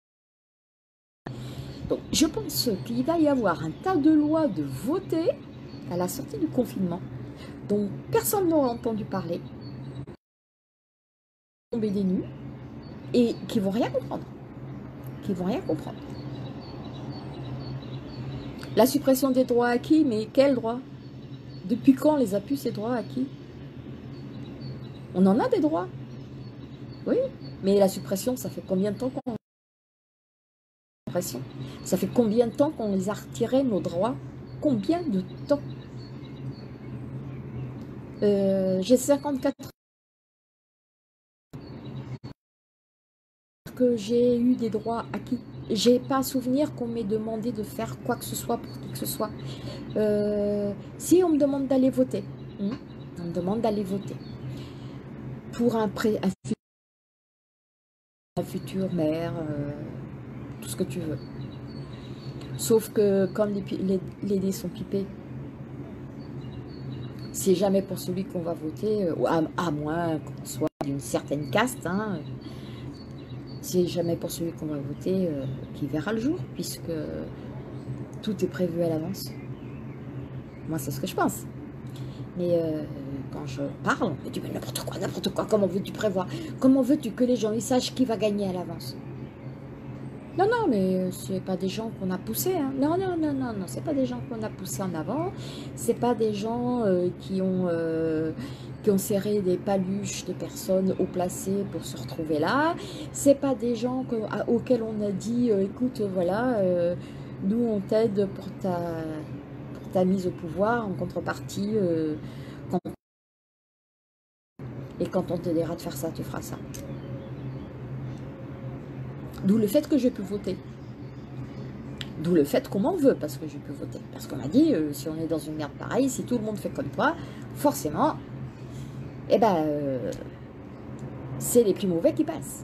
[SPEAKER 1] Donc, je pense qu'il va y avoir un tas de lois de votées à la sortie du confinement. Donc, personne n'aura entendu parler. Tomber des nues. et qui vont rien comprendre. Qui vont rien comprendre. La suppression des droits acquis, mais quels droits? Depuis quand on les a pu, ces droits acquis? On en a des droits. Oui, mais la suppression, ça fait combien de temps qu'on a suppression? Ça fait combien de temps qu'on les a retirés, nos droits? Combien de temps? euh, J'ai cinquante-quatre que j'ai eu des droits acquis. J'ai pas souvenir qu'on m'ait demandé de faire quoi que ce soit pour qui que ce soit. Euh, si on me demande d'aller voter, hein, on me demande d'aller voter pour un, pré, un, futur, un futur maire, euh, tout ce que tu veux. Sauf que comme les, les, les dés sont pipés, c'est jamais pour celui qu'on va voter, euh, à, à moins qu'on soit d'une certaine caste, hein, c'est jamais pour celui qu'on va voter euh, qui verra le jour, puisque tout est prévu à l'avance. Moi, c'est ce que je pense. Mais euh, quand je parle, on me dit, mais n'importe quoi, n'importe quoi, comment veux-tu prévoir? Comment veux-tu que les gens ils sachent qui va gagner à l'avance? Non, non, mais c'est pas des gens qu'on a poussés. Hein. Non, non, non, non, non, c'est pas des gens qu'on a poussés en avant. C'est pas des gens euh, qui ont... Euh, qui ont serré des paluches de personnes haut placées pour se retrouver là. C'est pas des gens que, à, auxquels on a dit, euh, écoute, voilà, euh, nous on t'aide pour ta, pour ta mise au pouvoir en contrepartie. Euh, quand, et quand on te dira de faire ça, tu feras ça. D'où le fait que je peux voter. D'où le fait qu'on m'en veut parce que je peux voter. Parce qu'on m'a dit, euh, si on est dans une merde pareille, si tout le monde fait comme toi, forcément... eh ben, euh, c'est les plus mauvais qui passent.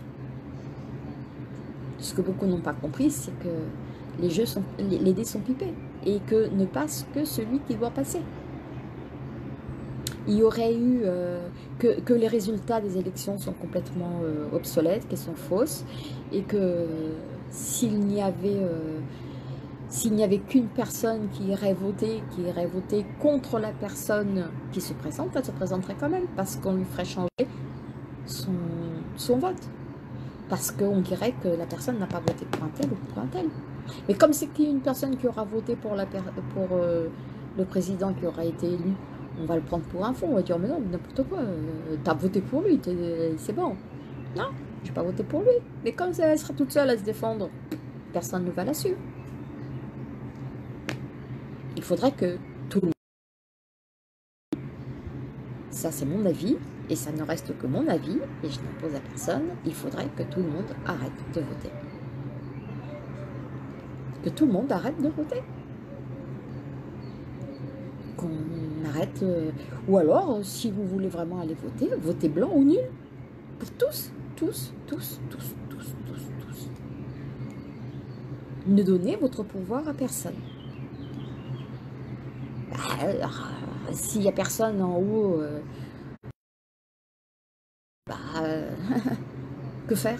[SPEAKER 1] Ce que beaucoup n'ont pas compris, c'est que les, jeux sont, les, les dés sont pipés et que ne passe que celui qui doit passer. Il y aurait eu euh, que, que les résultats des élections sont complètement euh, obsolètes, qu'elles sont fausses, et que euh, s'il n'y avait... Euh, S'il n'y avait qu'une personne qui irait voter, qui irait voter contre la personne qui se présente, elle se présenterait quand même, parce qu'on lui ferait changer son, son vote. Parce qu'on dirait que la personne n'a pas voté pour un tel ou pour un tel. Mais comme c'est une personne qui aura voté pour, la, pour euh, le président qui aura été élu, on va le prendre pour un fond, on va dire, mais non, n'importe quoi, euh, t'as voté pour lui, c'est bon. Non, je n'ai pas voté pour lui. Mais comme elle sera toute seule à se défendre, personne ne va la suivre. Il faudrait que tout le monde, ça c'est mon avis, et ça ne reste que mon avis, et je n'impose à personne, il faudrait que tout le monde arrête de voter. Que tout le monde arrête de voter. Qu'on arrête, euh, ou alors, si vous voulez vraiment aller voter, votez blanc ou nul. Pour tous, tous, tous, tous, tous, tous, tous. Ne donnez votre pouvoir à personne. Bah, s'il n'y a personne en haut, euh, bah, euh, que faire?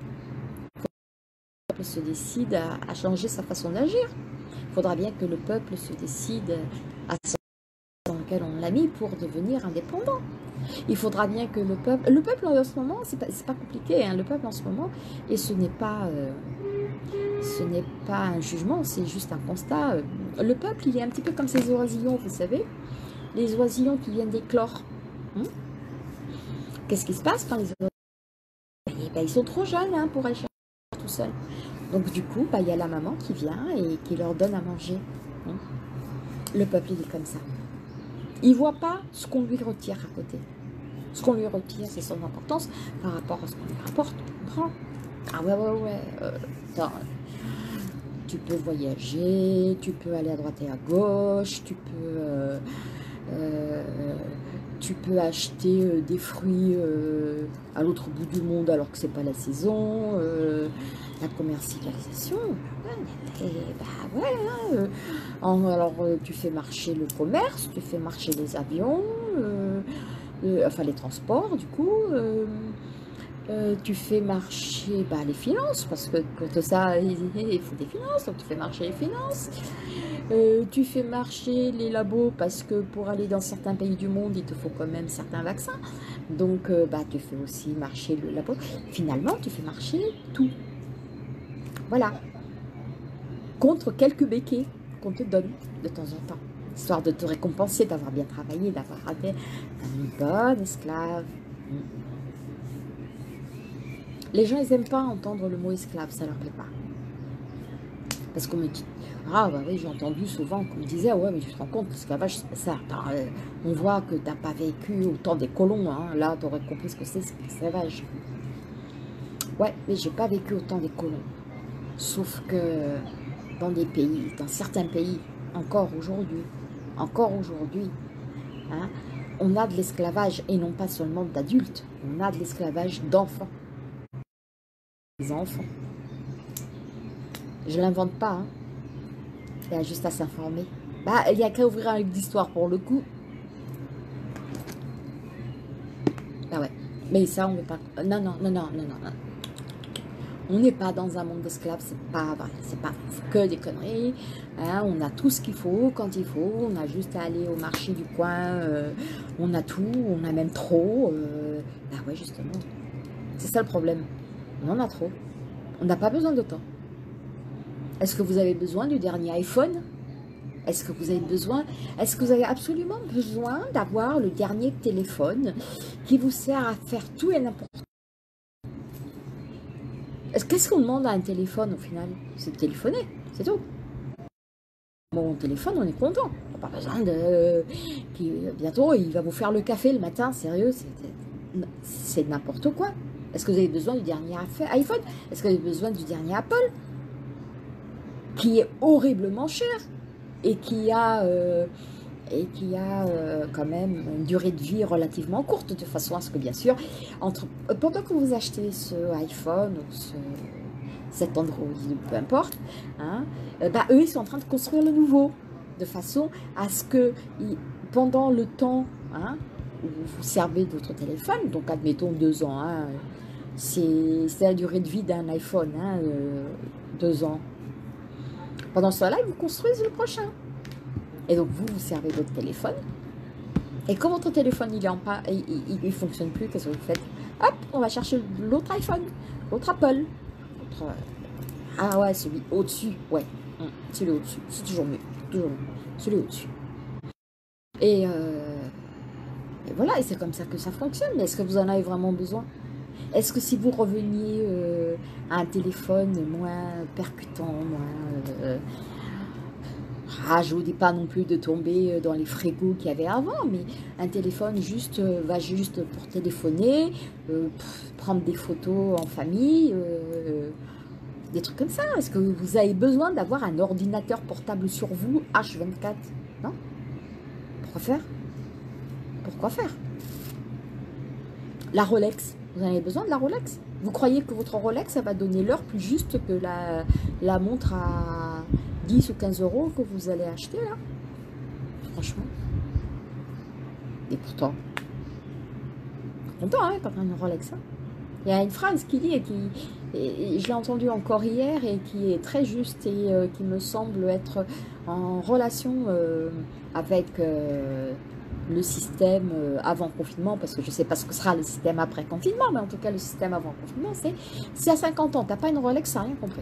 [SPEAKER 1] Le peuple se décide à, à changer sa façon d'agir. Il faudra bien que le peuple se décide à ce dans lequel on l'a mis pour devenir indépendant. Il faudra bien que le peuple... Le peuple en ce moment, c'est pas, pas compliqué, hein, le peuple en ce moment, et ce n'est pas... Euh, ce n'est pas un jugement, c'est juste un constat. Le peuple, il est un petit peu comme ces oisillons, vous savez, les oisillons qui viennent d'éclore. Hum Qu'est-ce qui se passe quand les oisillons, ben, ils sont trop jeunes hein, pour aller chercher tout seuls. Donc du coup, ben, il y a la maman qui vient et qui leur donne à manger. Hum Le peuple, il est comme ça. Il ne voit pas ce qu'on lui retire à côté. Ce qu'on lui retire, c'est son importance par rapport à ce qu'on lui rapporte. Prends. Ah ouais, ouais, ouais. Euh, attends. Tu peux voyager, tu peux aller à droite et à gauche, tu peux, euh, euh, tu peux acheter euh, des fruits euh, à l'autre bout du monde alors que c'est pas la saison. Euh, la commercialisation, et, bah ouais. Hein, euh, alors euh, tu fais marcher le commerce, tu fais marcher les avions, euh, euh, enfin les transports du coup. Euh, Euh, tu fais marcher bah, les finances, parce que pour ça, il, il faut des finances, donc tu fais marcher les finances. Euh, tu fais marcher les labos, parce que pour aller dans certains pays du monde, il te faut quand même certains vaccins. Donc, euh, bah, tu fais aussi marcher le, la peau. Finalement, tu fais marcher tout. Voilà. Contre quelques béquets qu'on te donne de temps en temps. Histoire de te récompenser, d'avoir bien travaillé, d'avoir été une bonne esclave. Les gens, ils n'aiment pas entendre le mot esclave, ça leur plaît pas. Parce qu'on me dit, ah bah oui, j'ai entendu souvent qu'on me disait, ouais, mais tu te rends compte, l'esclavage, ça, euh, on voit que tu n'as pas vécu au temps des colons, hein, là, tu aurais compris ce que c'est, l'esclavage. Ouais, mais j'ai pas vécu au temps des colons. Sauf que dans des pays, dans certains pays, encore aujourd'hui, encore aujourd'hui, hein, on a de l'esclavage, et non pas seulement d'adultes, on a de l'esclavage d'enfants. Les enfants. Je ne l'invente pas, hein. Il y a juste à s'informer. Bah, il n'y a qu'à ouvrir un livre d'histoire pour le coup. Ah ouais. Mais ça, on ne veut pas. Non, non, non, non, non, non. On n'est pas dans un monde d'esclaves, c'est pas vrai. C'est pas que des conneries. Hein, on a tout ce qu'il faut quand il faut. On a juste à aller au marché du coin. Euh, on a tout. On a même trop. Euh, bah ouais, justement. C'est ça le problème. On en a trop. On n'a pas besoin de temps. Est-ce que vous avez besoin du dernier iPhone? Est-ce que vous avez besoin, est-ce que vous avez absolument besoin d'avoir le dernier téléphone qui vous sert à faire tout et n'importe quoi? Qu'est-ce qu'on demande à un téléphone au final? C'est de téléphoner, c'est tout. Bon, téléphone, on est content. On n'a pas besoin de... Puis bientôt, il va vous faire le café le matin, sérieux, c'est n'importe quoi. Est-ce que vous avez besoin du dernier iPhone? Est-ce que vous avez besoin du dernier Apple? Qui est horriblement cher. Et qui a, euh, et qui a euh, quand même une durée de vie relativement courte, de façon à ce que, bien sûr, entre, pendant que vous achetez ce iPhone ou ce, cet Android, peu importe, hein, bah, eux, ils sont en train de construire le nouveau, de façon à ce que, pendant le temps hein, où vous servez de votre téléphone, donc admettons deux ans, hein, c'est la durée de vie d'un iPhone, hein, euh, deux ans. Pendant ce temps-là, ils vous construisent le prochain. Et donc, vous, vous servez votre téléphone. Et quand votre téléphone, il est en pas, il ne fonctionne plus, qu'est-ce que vous faites? Hop, on va chercher l'autre iPhone, l'autre Apple. L'autre, ah ouais, celui au-dessus, ouais. Celui au-dessus, c'est toujours mieux. Toujours mieux. Celui au-dessus. Et, euh, et voilà, et c'est comme ça que ça fonctionne. Mais est-ce que vous en avez vraiment besoin? Est-ce que si vous reveniez euh, à un téléphone moins percutant, moins... Euh, ah, je vous dis pas non plus de tomber dans les frégos qu'il y avait avant, mais un téléphone juste euh, va juste pour téléphoner, euh, prendre des photos en famille, euh, des trucs comme ça. Est-ce que vous avez besoin d'avoir un ordinateur portable sur vous H vingt-quatre? Non? Pourquoi faire? Pourquoi faire? La Rolex, vous en avez besoin de la Rolex? Vous croyez que votre Rolex, ça va donner l'heure plus juste que la, la montre à dix ou quinze euros que vous allez acheter là? Franchement. Et pourtant, content hein, quand on a une Rolex. Hein. Il y a une phrase qui dit, et qui, et, et je l'ai entendue encore hier, et qui est très juste et euh, qui me semble être en relation euh, avec euh, le système euh, avant confinement, parce que je ne sais pas ce que sera le système après confinement, mais en tout cas le système avant confinement, c'est si à cinquante ans, tu n'as pas une Rolex, ça n'a rien compris.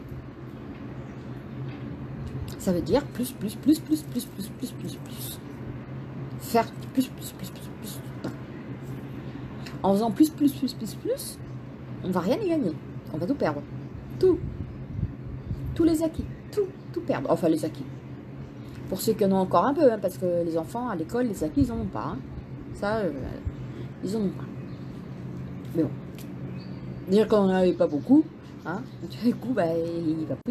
[SPEAKER 1] Ça veut dire plus, plus, plus, plus, plus, plus, plus, plus, plus. Faire plus, plus, plus, plus, plus. En faisant plus, plus, plus, plus, plus, on ne va rien y gagner. On va tout perdre. Tout. Tous les acquis. Tout, tout perdre. Enfin, les acquis. Pour ceux qui en ont encore un peu, hein, parce que les enfants, à l'école, les acquis, ils n'en ont pas. Hein. Ça, euh, ils n'en ont pas. Mais bon. Dire qu'on n'en avait pas beaucoup, hein, du coup, bah, il va plus.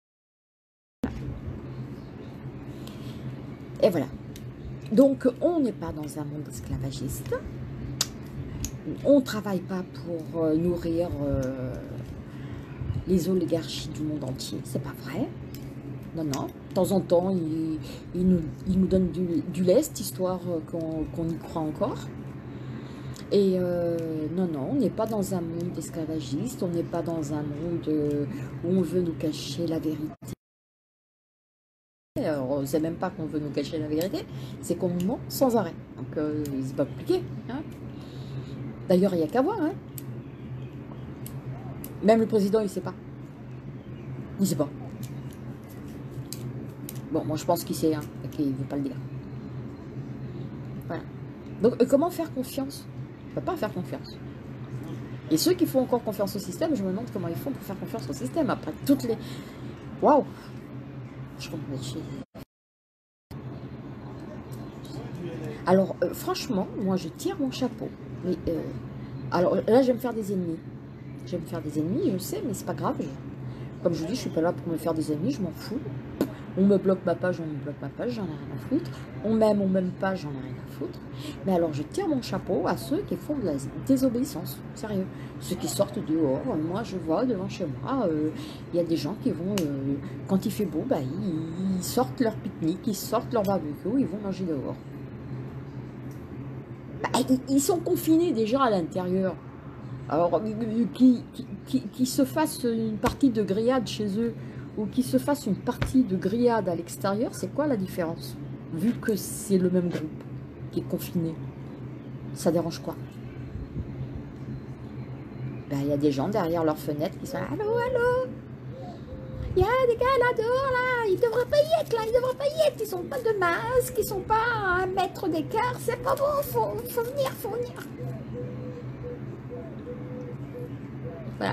[SPEAKER 1] Et voilà. Donc, on n'est pas dans un monde esclavagiste. On ne travaille pas pour euh, nourrir euh, les oligarchies du monde entier. C'est pas vrai. Non, non. De temps en temps, ils il nous, il nous donnent du, du lest, histoire qu'on qu'on y croit encore. Et euh, non, non, on n'est pas dans un monde esclavagiste. On n'est pas dans un monde euh, où on veut nous cacher la vérité. Alors, c'est même pas qu'on veut nous cacher la vérité, c'est qu'on nous ment sans arrêt. Donc, euh, c'est pas compliqué. Hein. D'ailleurs, il n'y a qu'à voir. Hein. Même le président, il ne sait pas. Il ne sait pas. Bon, moi, je pense qu'il sait, hein, et qu'il ne veut pas le dire. Voilà. Donc, euh, comment faire confiance? On ne peut pas faire confiance. Et ceux qui font encore confiance au système, je me demande comment ils font pour faire confiance au système. Après toutes les... Waouh. Je comprends. Alors, euh, franchement, moi, je tire mon chapeau. Mais, euh, alors, là, je vais me faire des ennemis. Je vais me faire des ennemis, je sais, mais c'est pas grave. Je... Comme je vous dis, je suis pas là pour me faire des ennemis, je m'en fous. On me bloque ma page, on me bloque ma page, j'en ai rien à foutre. On m'aime, on m'aime pas, j'en ai rien à foutre. Mais alors, je tire mon chapeau à ceux qui font de la désobéissance. Sérieux. Ceux qui sortent dehors. Moi, je vois devant chez moi, il euh, y a des gens qui vont, euh, quand il fait beau, bah, ils, ils sortent leur pique-nique, ils sortent leur barbecue, ils vont manger dehors. Bah, ils, ils sont confinés déjà à l'intérieur. Alors, qui, qui, qui, qui se fassent une partie de grillade chez eux, ou qui se fasse une partie de grillade à l'extérieur, c'est quoi la différence? Vu que c'est le même groupe qui est confiné, ça dérange quoi? Ben, il y a des gens derrière leurs fenêtres qui sont là, allô, allô, il y a des gars là dehors, là, ils devraient pas y être, là, ils devraient pas y être, ils sont pas de masque, ils sont pas à un mètre d'écart, c'est pas bon, faut, faut venir, faut venir. Voilà.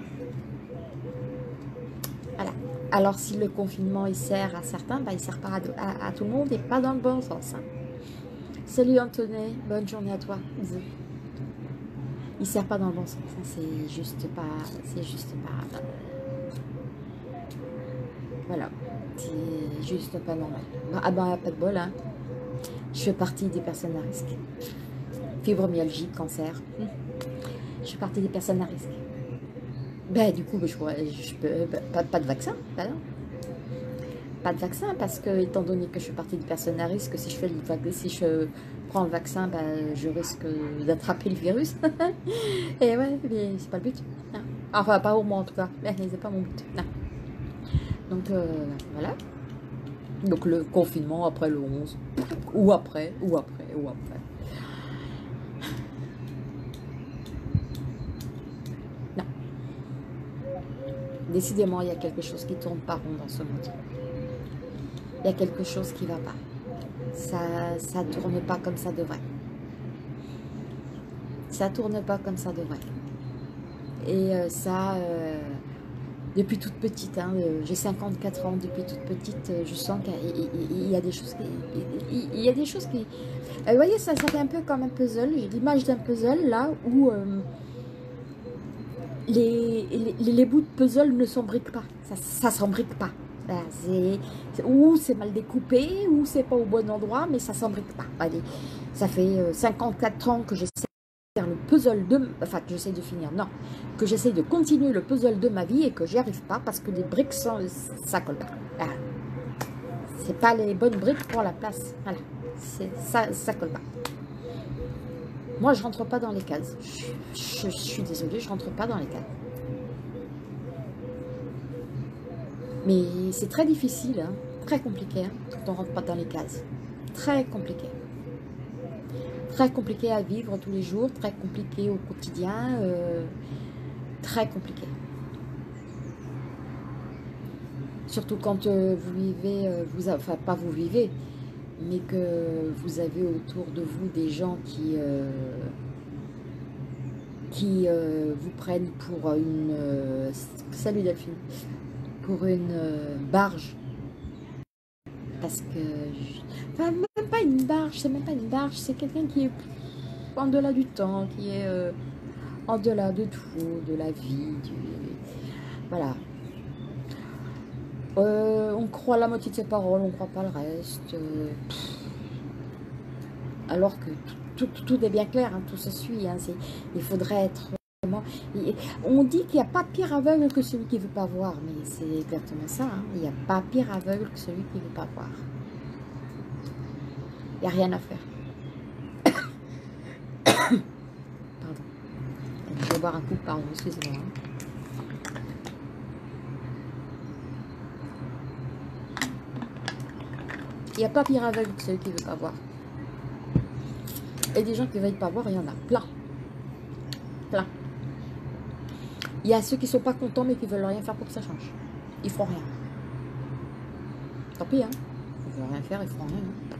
[SPEAKER 1] Voilà. Alors, si le confinement, il sert à certains, bah, il ne sert pas à, à, à tout le monde et pas dans le bon sens. Hein. Salut Anthony, bonne journée à toi. Bisous. Il ne sert pas dans le bon sens. Hein. C'est juste pas... C'est juste pas... Euh, voilà. C'est juste pas normal. Ah ben, pas de bol, hein. Je fais partie des personnes à risque. Fibromyalgie, cancer. Je fais partie des personnes à risque. Ben, du coup, je, je peux, pas, pas de vaccin, ben non. Pas de vaccin, parce que, étant donné que je fais partie des personnes à risque, si je, fais le, si je prends le vaccin, ben, je risque d'attraper le virus. Et ouais, mais c'est pas le but. Non. Enfin, pas au moins en tout cas. Mais c'est pas mon but. Non. Donc, euh, voilà. Donc, le confinement après le onze. Ou après, ou après, ou après. Décidément, il y a quelque chose qui tourne pas rond dans ce monde. Il y a quelque chose qui ne va pas. Ça ça tourne pas comme ça devrait. Ça tourne pas comme ça devrait. Et euh, ça, euh, depuis toute petite, hein, euh, j'ai cinquante-quatre ans, depuis toute petite, euh, je sens qu'il y a des choses qui... Il, il y a des choses qui... Euh, vous voyez, ça, ça fait un peu comme un puzzle. J'ai l'image d'un puzzle, là, où... Euh, Les, les, les bouts de puzzle ne s'embriquent pas, ça ne s'embrique pas. Ben, ou c'est mal découpé, ou c'est pas au bon endroit, mais ça ne s'embrique pas. Allez, ça fait cinquante-quatre ans que j'essaie de faire le puzzle de... Enfin, que j'essaie de finir, non. Que j'essaie de continuer le puzzle de ma vie et que j'y arrive pas parce que les briques, sont, ça colle pas. Voilà. C'est pas les bonnes briques pour la place. Voilà. Ça, ça colle pas. Moi, je rentre pas dans les cases. Je, je, je suis désolée, je rentre pas dans les cases. Mais c'est très difficile, hein, très compliqué, hein, quand on rentre pas dans les cases. Très compliqué. Très compliqué à vivre tous les jours, très compliqué au quotidien, euh, très compliqué. Surtout quand euh, vous vivez, euh, vous, enfin pas vous vivez, mais que vous avez autour de vous des gens qui, euh, qui euh, vous prennent pour une... Euh, salut Delphine. Pour une euh, barge. Parce que... Enfin, même pas une barge, c'est même pas une barge, c'est quelqu'un qui est en delà du temps, qui est euh, en delà de tout, de la vie, du... Voilà. Euh, on croit la moitié de ses paroles, on ne croit pas le reste. Euh, alors que tout, tout, tout est bien clair, hein, tout se suit. Hein, il faudrait être vraiment... On dit qu'il n'y a pas pire aveugle que celui qui ne veut pas voir, mais c'est exactement ça. Hein, il n'y a pas pire aveugle que celui qui ne veut pas voir. Il n'y a rien à faire. Pardon. Je vais boire un coup, pardon, excusez-moi. Il n'y a pas pire aveugle que celui qui ne veut pas voir. Et des gens qui ne veulent pas voir, il y en a plein. Il y a ceux qui sont pas contents, mais qui veulent rien faire pour que ça change. Ils feront rien. Tant pis, hein. Ils veulent rien faire, ils feront rien. Hein.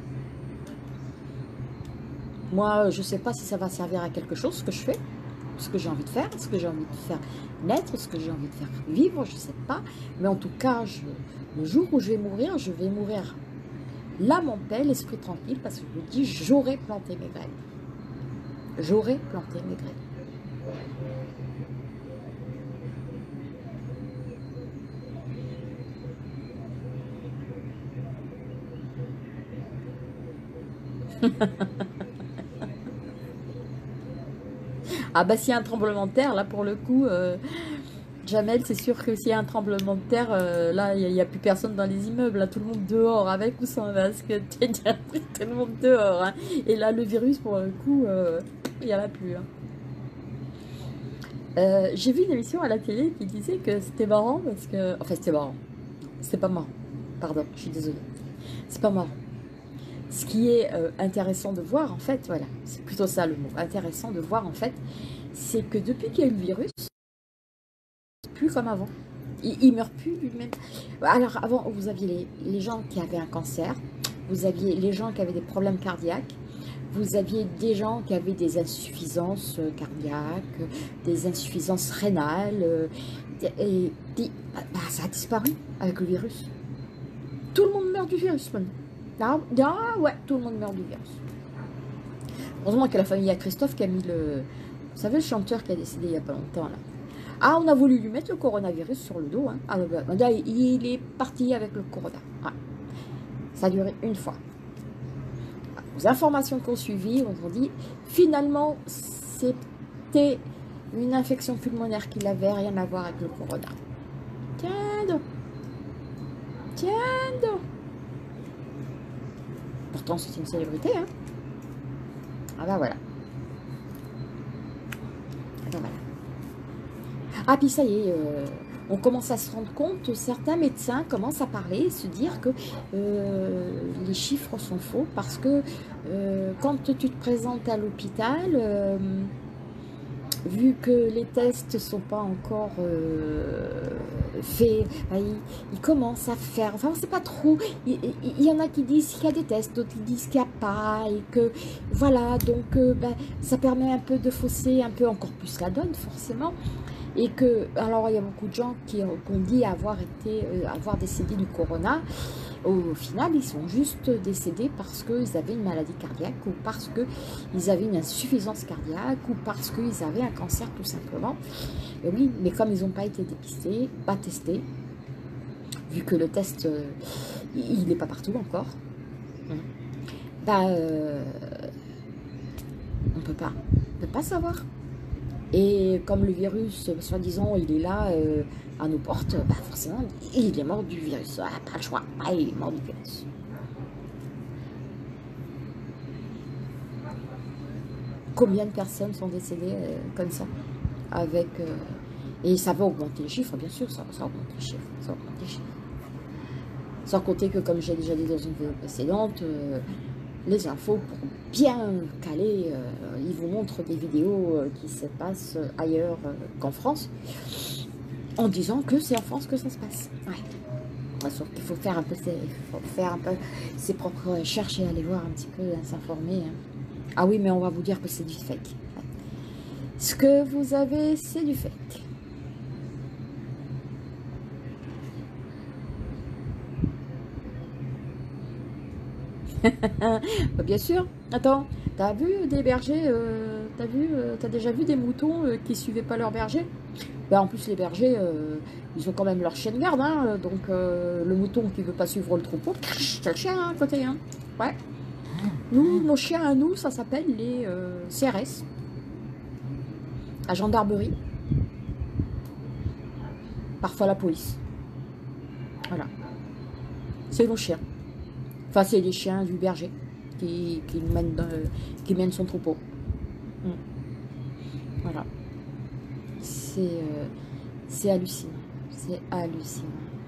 [SPEAKER 1] Moi, je sais pas si ça va servir à quelque chose, ce que je fais, ce que j'ai envie de faire, ce que j'ai envie de faire naître, ce que j'ai envie de faire vivre, je sais pas. Mais en tout cas, je, le jour où je vais mourir, je vais mourir l'âme en paix, l'esprit tranquille, parce que je me dis, j'aurais planté mes graines. J'aurais planté mes graines. Ah bah s'il y a un tremblement de terre, là pour le coup, euh, Jamel, c'est sûr que s'il y a un tremblement de terre, euh, là il n'y a, a plus personne dans les immeubles, là tout le monde dehors, avec ou sans masque, tout le monde dehors. Hein. Et là le virus pour le coup, euh, il n'y en a plus. Hein. Euh, J'ai vu une émission à la télé qui disait que c'était marrant parce que... Enfin c'était marrant, c'était pas marrant, pardon, je suis désolée. C'est pas marrant. Ce qui est euh, intéressant de voir, en fait, voilà, c'est plutôt ça le mot, intéressant de voir, en fait, c'est que depuis qu'il y a eu le virus, plus comme avant. Il, il meurt plus lui-même. Alors, avant, vous aviez les, les gens qui avaient un cancer, vous aviez les gens qui avaient des problèmes cardiaques, vous aviez des gens qui avaient des insuffisances cardiaques, des insuffisances rénales, euh, et, et bah, ça a disparu avec le virus. Tout le monde meurt du virus maintenant. Ah, ah ouais, tout le monde meurt du virus. Heureusement que la famille à Christophe qui a mis le... Vous savez, le chanteur qui a décédé il n'y a pas longtemps, là. Ah, on a voulu lui mettre le coronavirus sur le dos. Hein. Ah, bah, il est parti avec le corona. Ouais. Ça a duré une fois. Aux informations qu'on suivi, on dit, finalement, c'était une infection pulmonaire qui n'avait rien à voir avec le corona. Tiens donc. Tiens donc. Pourtant, c'est une célébrité, hein. Ah bah voilà. Ah bah voilà. Ah puis ça y est, euh, on commence à se rendre compte, certains médecins commencent à parler et se dire que euh, les chiffres sont faux parce que euh, quand tu te présentes à l'hôpital, euh, vu que les tests ne sont pas encore euh, faits, bah, ils, ils commencent à faire, enfin on ne sait pas trop, il, il, il y en a qui disent qu'il y a des tests, d'autres qui disent qu'il n'y a pas, et que voilà, donc euh, bah, ça permet un peu de fausser un peu encore plus la donne forcément, et que, alors il y a beaucoup de gens qui, qui ont dit avoir été, euh, avoir décédé du corona. Au final, ils sont juste décédés parce qu'ils avaient une maladie cardiaque ou parce qu'ils avaient une insuffisance cardiaque ou parce qu'ils avaient un cancer tout simplement. Et oui, mais comme ils n'ont pas été dépistés, pas testés, vu que le test, euh, il n'est pas partout encore, bah, euh, on ne peut pas, on peut pas savoir. Et comme le virus, soi-disant, il est là euh, à nos portes, bah forcément, il est mort du virus. Ah, pas le choix. Ah, il est mort du virus. Combien de personnes sont décédées euh, comme ça avec euh, et ça va augmenter les chiffres, bien sûr, ça, ça va augmenter les chiffres. Ça augmente les chiffres. Sans compter que, comme j'ai déjà dit dans une vidéo précédente, euh, les infos pour bien caler, euh, ils vous montrent des vidéos euh, qui se passent ailleurs euh, qu'en France, en disant que c'est en France que ça se passe. Ouais. Sauf qu'il faut faire un peu ses, faut faire un peu ses propres recherches et aller voir un petit peu, s'informer. Hein. Ah oui, mais on va vous dire que c'est du fake. Ouais. Ce que vous avez, c'est du fake. Bien sûr. Attends, t'as vu des bergers, euh, t'as vu, euh, t'as déjà vu des moutons euh, qui suivaient pas leur berger? Ben, en plus les bergers, euh, ils ont quand même leur chien de garde, hein, donc euh, le mouton qui veut pas suivre le troupeau, c'est le chien à côté, hein. Ouais. Nous, nos chiens à nous, ça s'appelle les euh, C R S, la gendarmerie, parfois la police. Voilà. C'est nos chiens. Enfin, c'est les chiens du berger qui, qui, mène, dans, qui mène son troupeau. Mmh. Voilà. C'est euh, c'est hallucinant. C'est hallucinant.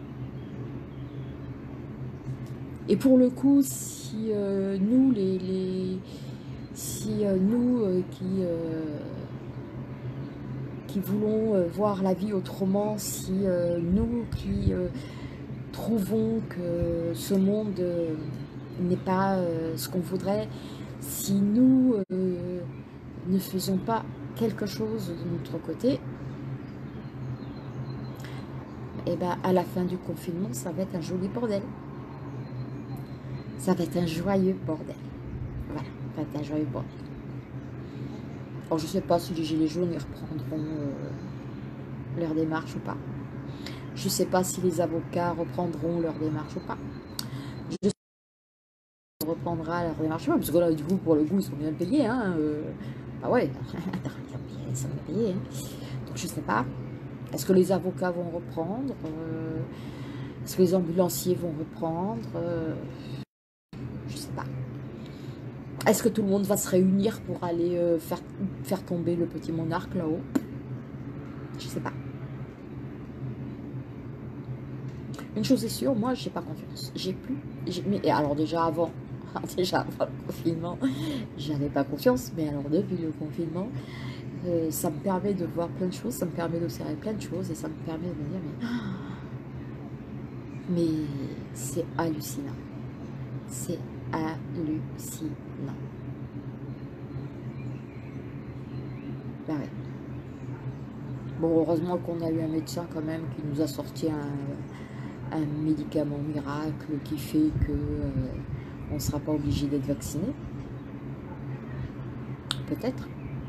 [SPEAKER 1] Et pour le coup, si euh, nous, les, les si euh, nous euh, qui, euh, qui voulons euh, voir la vie autrement, si euh, nous qui euh, trouvons que ce monde euh, n'est pas euh, ce qu'on voudrait, si nous euh, ne faisons pas quelque chose de notre côté, et ben à la fin du confinement, ça va être un joli bordel. Ça va être un joyeux bordel. Voilà, ça va être un joyeux bordel. Alors, je ne sais pas si les gilets jaunes ils reprendront euh, leur démarche ou pas. Je ne sais pas si les avocats reprendront leur démarche ou pas. Je sais pas si on reprendra leur démarche ou pas, parce que là, du coup, pour le coup, ils sont bien payés. Hein, euh, bah ouais, ils sont bien payés. Hein. Donc, je ne sais pas. Est-ce que les avocats vont reprendre euh, Est-ce que les ambulanciers vont reprendre euh, Je ne sais pas. Est-ce que tout le monde va se réunir pour aller euh, faire, faire tomber le petit monarque là-haut? Je ne sais pas. Une chose est sûre, moi, j'ai pas confiance. J'ai plus... Mais alors déjà avant, déjà avant le confinement, j'avais pas confiance. Mais alors depuis le confinement, euh, ça me permet de voir plein de choses, ça me permet d'observer plein de choses et ça me permet de me dire, mais, mais c'est hallucinant. C'est hallucinant. Ben ouais. Bon, heureusement qu'on a eu un médecin quand même qui nous a sorti un, un médicament miracle qui fait que euh, on ne sera pas obligé d'être vacciné. Peut-être.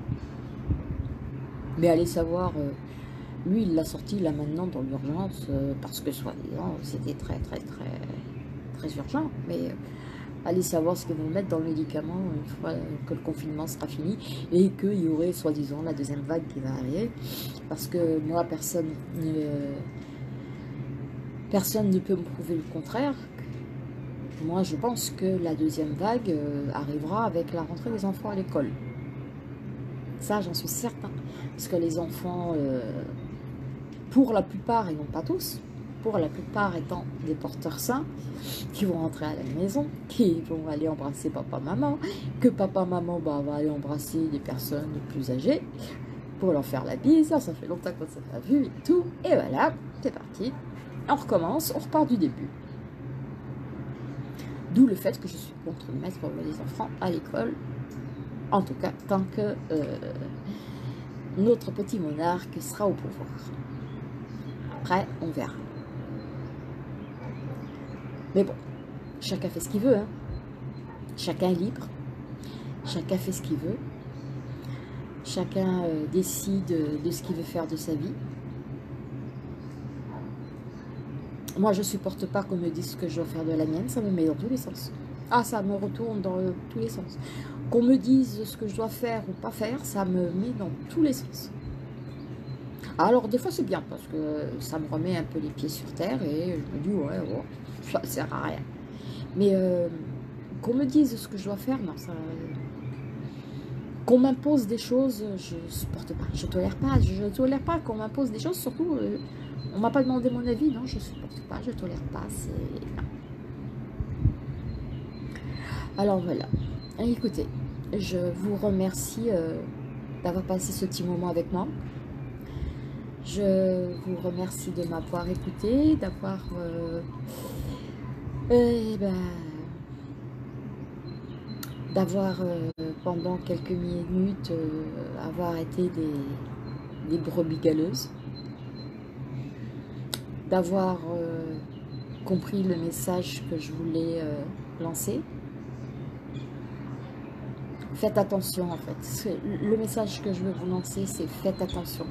[SPEAKER 1] Mais allez savoir, euh, lui il l'a sorti là maintenant dans l'urgence euh, parce que soi-disant c'était très très très très urgent. Mais euh, allez savoir ce qu'ils vont mettre dans le médicament une fois que le confinement sera fini et qu'il y aurait soi-disant la deuxième vague qui va arriver. Parce que moi, personne ne, personne ne peut me prouver le contraire. Moi, je pense que la deuxième vague euh, arrivera avec la rentrée des enfants à l'école. Ça, j'en suis certain. Parce que les enfants, euh, pour la plupart, et non pas tous, pour la plupart étant des porteurs sains, qui vont rentrer à la maison, qui vont aller embrasser papa-maman, que papa-maman bah, va aller embrasser des personnes plus âgées, pour leur faire la bise, ça fait longtemps qu'on ne s'est pas vu et tout, et voilà, c'est parti, on recommence, on repart du début. D'où le fait que je suis contre de mettre les enfants à l'école, en tout cas tant que euh, notre petit monarque sera au pouvoir. Après, on verra. Mais bon, chacun fait ce qu'il veut, hein. Chacun est libre, chacun fait ce qu'il veut. Chacun euh, décide de ce qu'il veut faire de sa vie. Moi, je ne supporte pas qu'on me dise ce que je dois faire de la mienne. Ça me met dans tous les sens. Ah, ça me retourne dans euh, tous les sens. Qu'on me dise ce que je dois faire ou pas faire, ça me met dans tous les sens. Alors, des fois, c'est bien parce que ça me remet un peu les pieds sur terre et je me dis, ouais, ouais ça ne sert à rien. Mais euh, qu'on me dise ce que je dois faire, non, ça... Qu'on m'impose des choses, je ne supporte pas, je ne tolère pas, je ne tolère pas qu'on m'impose des choses, surtout, euh, on ne m'a pas demandé mon avis, non, je ne supporte pas, je ne tolère pas, c'est... Alors voilà, écoutez, je vous remercie euh, d'avoir passé ce petit moment avec moi, je vous remercie de m'avoir écouté, d'avoir... Euh, eh ben... d'avoir euh, pendant quelques minutes euh, avoir été des, des brebis galeuses, d'avoir euh, compris le message que je voulais euh, lancer. Faites attention en fait, le message que je veux vous lancer c'est faites attention.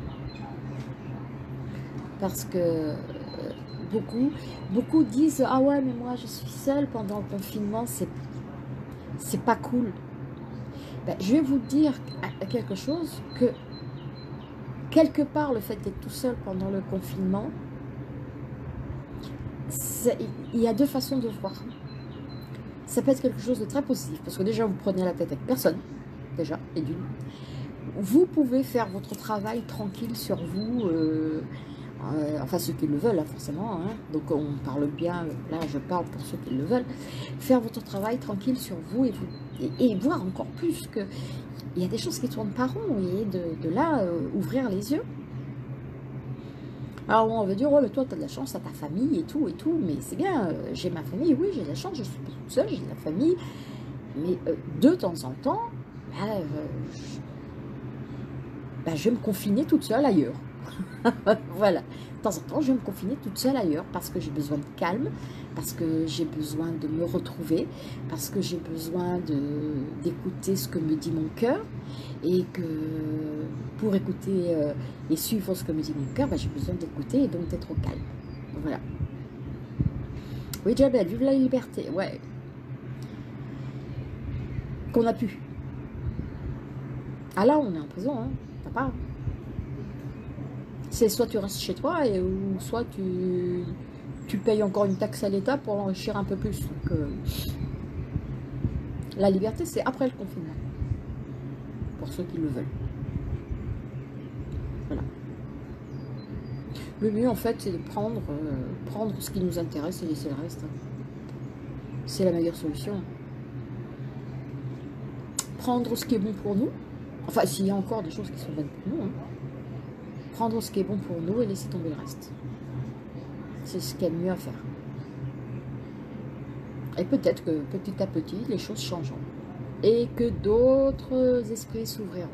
[SPEAKER 1] Parce que euh, beaucoup, beaucoup disent ah ouais mais moi je suis seule pendant le confinement, c'est c'est pas cool. Ben, je vais vous dire quelque chose, que quelque part le fait d'être tout seul pendant le confinement, il y a deux façons de voir. Ça peut être quelque chose de très positif, parce que déjà vous prenez la tête avec personne, déjà, et d'une. Vous pouvez faire votre travail tranquille sur vous, euh, euh, enfin ceux qui le veulent, hein, forcément, hein. Donc on parle bien, là je parle pour ceux qui le veulent, faire votre travail tranquille sur vous et, vous, et, et voir encore plus que il y a des choses qui tournent pas rond, et de, de là euh, ouvrir les yeux Alors on va dire, oh mais toi tu as de la chance, tu as ta famille et tout et tout, mais c'est bien, euh, j'ai ma famille, oui j'ai de la chance, je suis pas toute seule, j'ai de la famille, mais euh, de temps en temps, bah, euh, je, bah, je vais me confiner toute seule ailleurs. Voilà, de temps en temps je vais me confiner toute seule ailleurs parce que j'ai besoin de calme, parce que j'ai besoin de me retrouver, parce que j'ai besoin d'écouter ce que me dit mon cœur, et que pour écouter euh, et suivre ce que me dit mon cœur, bah, j'ai besoin d'écouter et donc d'être au calme. Voilà. Oui, Jabel, vive la liberté. Ouais. Qu'on a pu. Ah là, on est en prison, hein. T'as pas. C'est soit tu restes chez toi, et, ou soit tu, tu payes encore une taxe à l'État pour enrichir un peu plus. Donc, euh, la liberté, c'est après le confinement. Pour ceux qui le veulent. Voilà. Le mieux, en fait, c'est de prendre, euh, prendre ce qui nous intéresse et laisser le reste. C'est la meilleure solution. Prendre ce qui est bon pour nous. Enfin, s'il y a encore des choses qui sont bonnes pour nous. Hein. Prendre ce qui est bon pour nous et laisser tomber le reste. C'est ce qu'il y a de mieux à faire. Et peut-être que petit à petit, les choses changeront. Et que d'autres esprits s'ouvriront.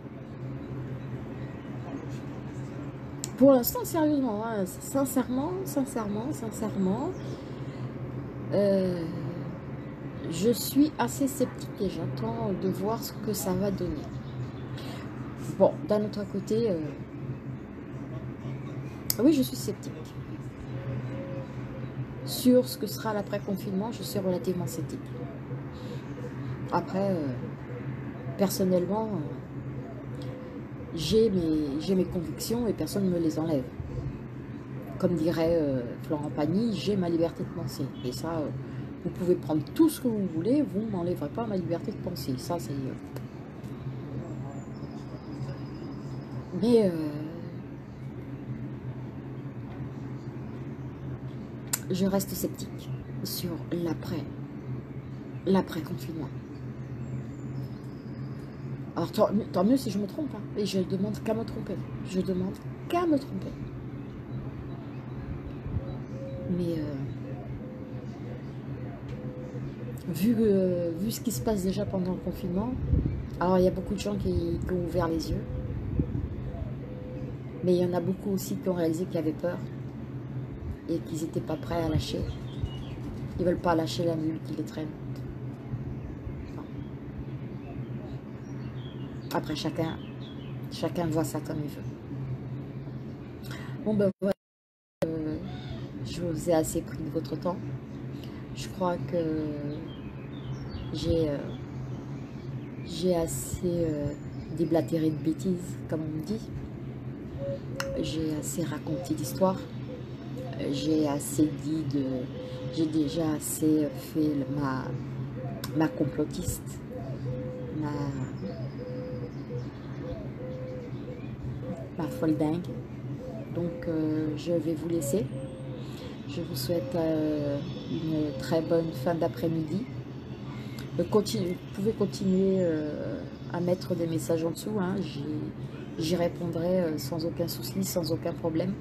[SPEAKER 1] Pour l'instant, sérieusement, hein, sincèrement, sincèrement, sincèrement, euh, je suis assez sceptique et j'attends de voir ce que ça va donner. Bon, d'un autre côté, euh, oui, je suis sceptique. Sur ce que sera l'après-confinement, je suis relativement sceptique. Après, euh, personnellement, euh, j'ai mes, mes convictions et personne ne me les enlève. Comme dirait euh, Florent Pagny, j'ai ma liberté de penser. Et ça, euh, vous pouvez prendre tout ce que vous voulez, vous ne m'enlèverez pas ma liberté de penser. Ça, c'est... Euh... Mais... Euh... je reste sceptique sur l'après, l'après-confinement. Alors, tant, tant mieux si je me trompe, hein, et je demande qu'à me tromper. Je demande qu'à me tromper. Mais, euh, vu, euh, vu ce qui se passe déjà pendant le confinement, alors il y a beaucoup de gens qui, qui ont ouvert les yeux, mais il y en a beaucoup aussi qui ont réalisé qu'ils avaient peur, et qu'ils n'étaient pas prêts à lâcher. Ils ne veulent pas lâcher la nuit qui les traîne. Non. Après, chacun, chacun voit ça comme il veut. Bon, ben voilà. Euh, je vous ai assez pris de votre temps. Je crois que j'ai euh, j'ai assez euh, déblatéré de bêtises, comme on me dit. J'ai assez raconté d'histoires. J'ai assez dit de... J'ai déjà assez fait ma, ma complotiste, ma, ma folle dingue. Donc, euh, je vais vous laisser. Je vous souhaite euh, une très bonne fin d'après-midi. Vous pouvez continuer euh, à mettre des messages en dessous. Hein. J'y répondrai euh, sans aucun souci, sans aucun problème.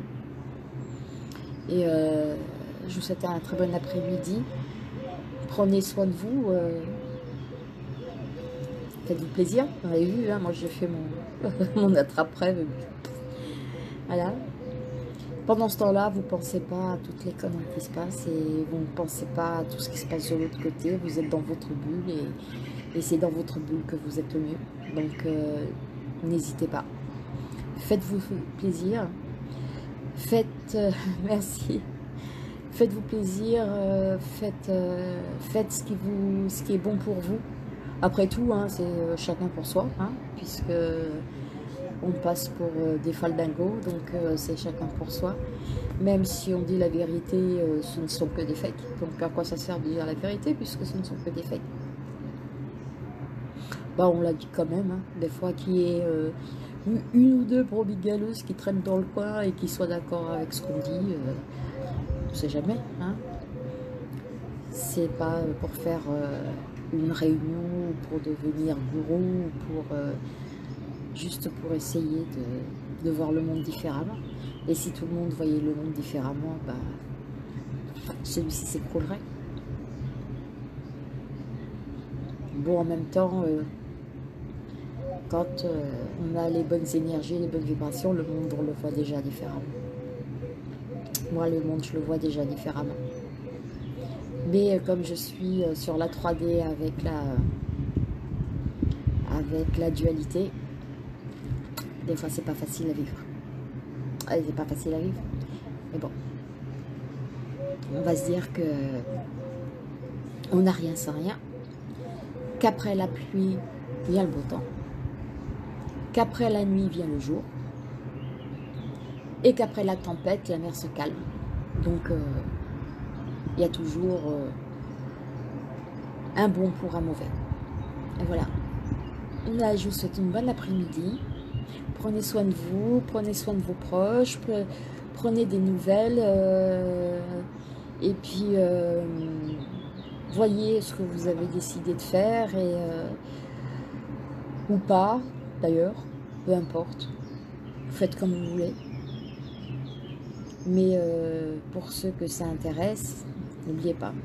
[SPEAKER 1] Et euh, je vous souhaite un très bon après-midi. Prenez soin de vous. Euh, Faites-vous plaisir. Vous avez vu, hein, moi j'ai fait mon, mon attrape-rêve. Voilà. Pendant ce temps-là, vous ne pensez pas à toutes les conneries qui se passent et vous ne pensez pas à tout ce qui se passe de l'autre côté. Vous êtes dans votre bulle et, et c'est dans votre bulle que vous êtes le mieux. Donc, euh, n'hésitez pas. Faites-vous plaisir. Faites, euh, merci, faites-vous plaisir, euh, faites, euh, faites ce qui, vous, ce qui est bon pour vous. Après tout, hein, c'est euh, chacun pour soi, hein, puisque on passe pour euh, des faldingos, donc euh, c'est chacun pour soi. Même si on dit la vérité, euh, ce ne sont que des fakes. Donc à quoi ça sert de dire la vérité, puisque ce ne sont que des fakes? Bah on l'a dit quand même, hein, des fois qu'il y ait... Euh, une ou deux brebis galeuses qui traînent dans le coin et qui soient d'accord avec ce qu'on dit, euh, on ne sait jamais. Hein. C'est pas pour faire euh, une réunion ou pour devenir gourou ou pour, euh, juste pour essayer de, de voir le monde différemment. Et si tout le monde voyait le monde différemment, bah, celui-ci s'écroulerait. Bon, en même temps, euh, quand euh, on a les bonnes énergies, les bonnes vibrations, le monde, on le voit déjà différemment. Moi, le monde, je le vois déjà différemment. Mais euh, comme je suis euh, sur la trois D avec la, avec la dualité, des fois, c'est pas facile à vivre. Ah, c'est pas facile à vivre. Mais bon, on va se dire que on n'a rien sans rien. Qu'après la pluie vient le beau temps. Qu'après la nuit vient le jour. Et qu'après la tempête, la mer se calme. Donc, euh, il y a toujours euh, un bon pour un mauvais. Et voilà. Là, je vous souhaite une bonne après-midi. Prenez soin de vous, prenez soin de vos proches, prenez des nouvelles. Euh, et puis, euh, voyez ce que vous avez décidé de faire. Et, euh, ou pas, d'ailleurs, peu importe. Faites comme vous voulez. Mais euh, pour ceux que ça intéresse, n'oubliez pas.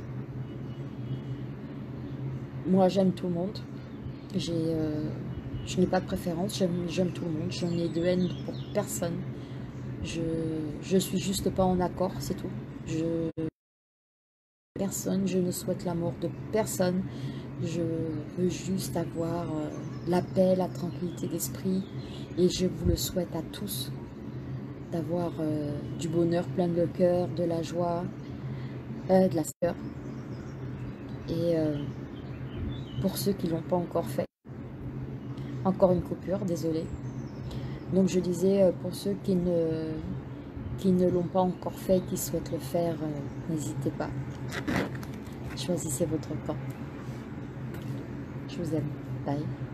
[SPEAKER 1] Moi, j'aime tout le monde. J'ai, euh, je n'ai pas de préférence. J'aime tout le monde. Je n'ai de haine pour personne. Je, je suis juste pas en accord, c'est tout. Je personne. Je ne souhaite la mort de personne. Je veux juste avoir euh, la paix, la tranquillité d'esprit. Et je vous le souhaite à tous. D'avoir euh, du bonheur plein de cœur, de la joie, euh, de la sueur. Et euh, pour ceux qui ne l'ont pas encore fait, encore une coupure, désolé. Donc je disais, euh, pour ceux qui ne, qui ne l'ont pas encore fait et qui souhaitent le faire, euh, n'hésitez pas. Choisissez votre camp. Je vous aime. Bye.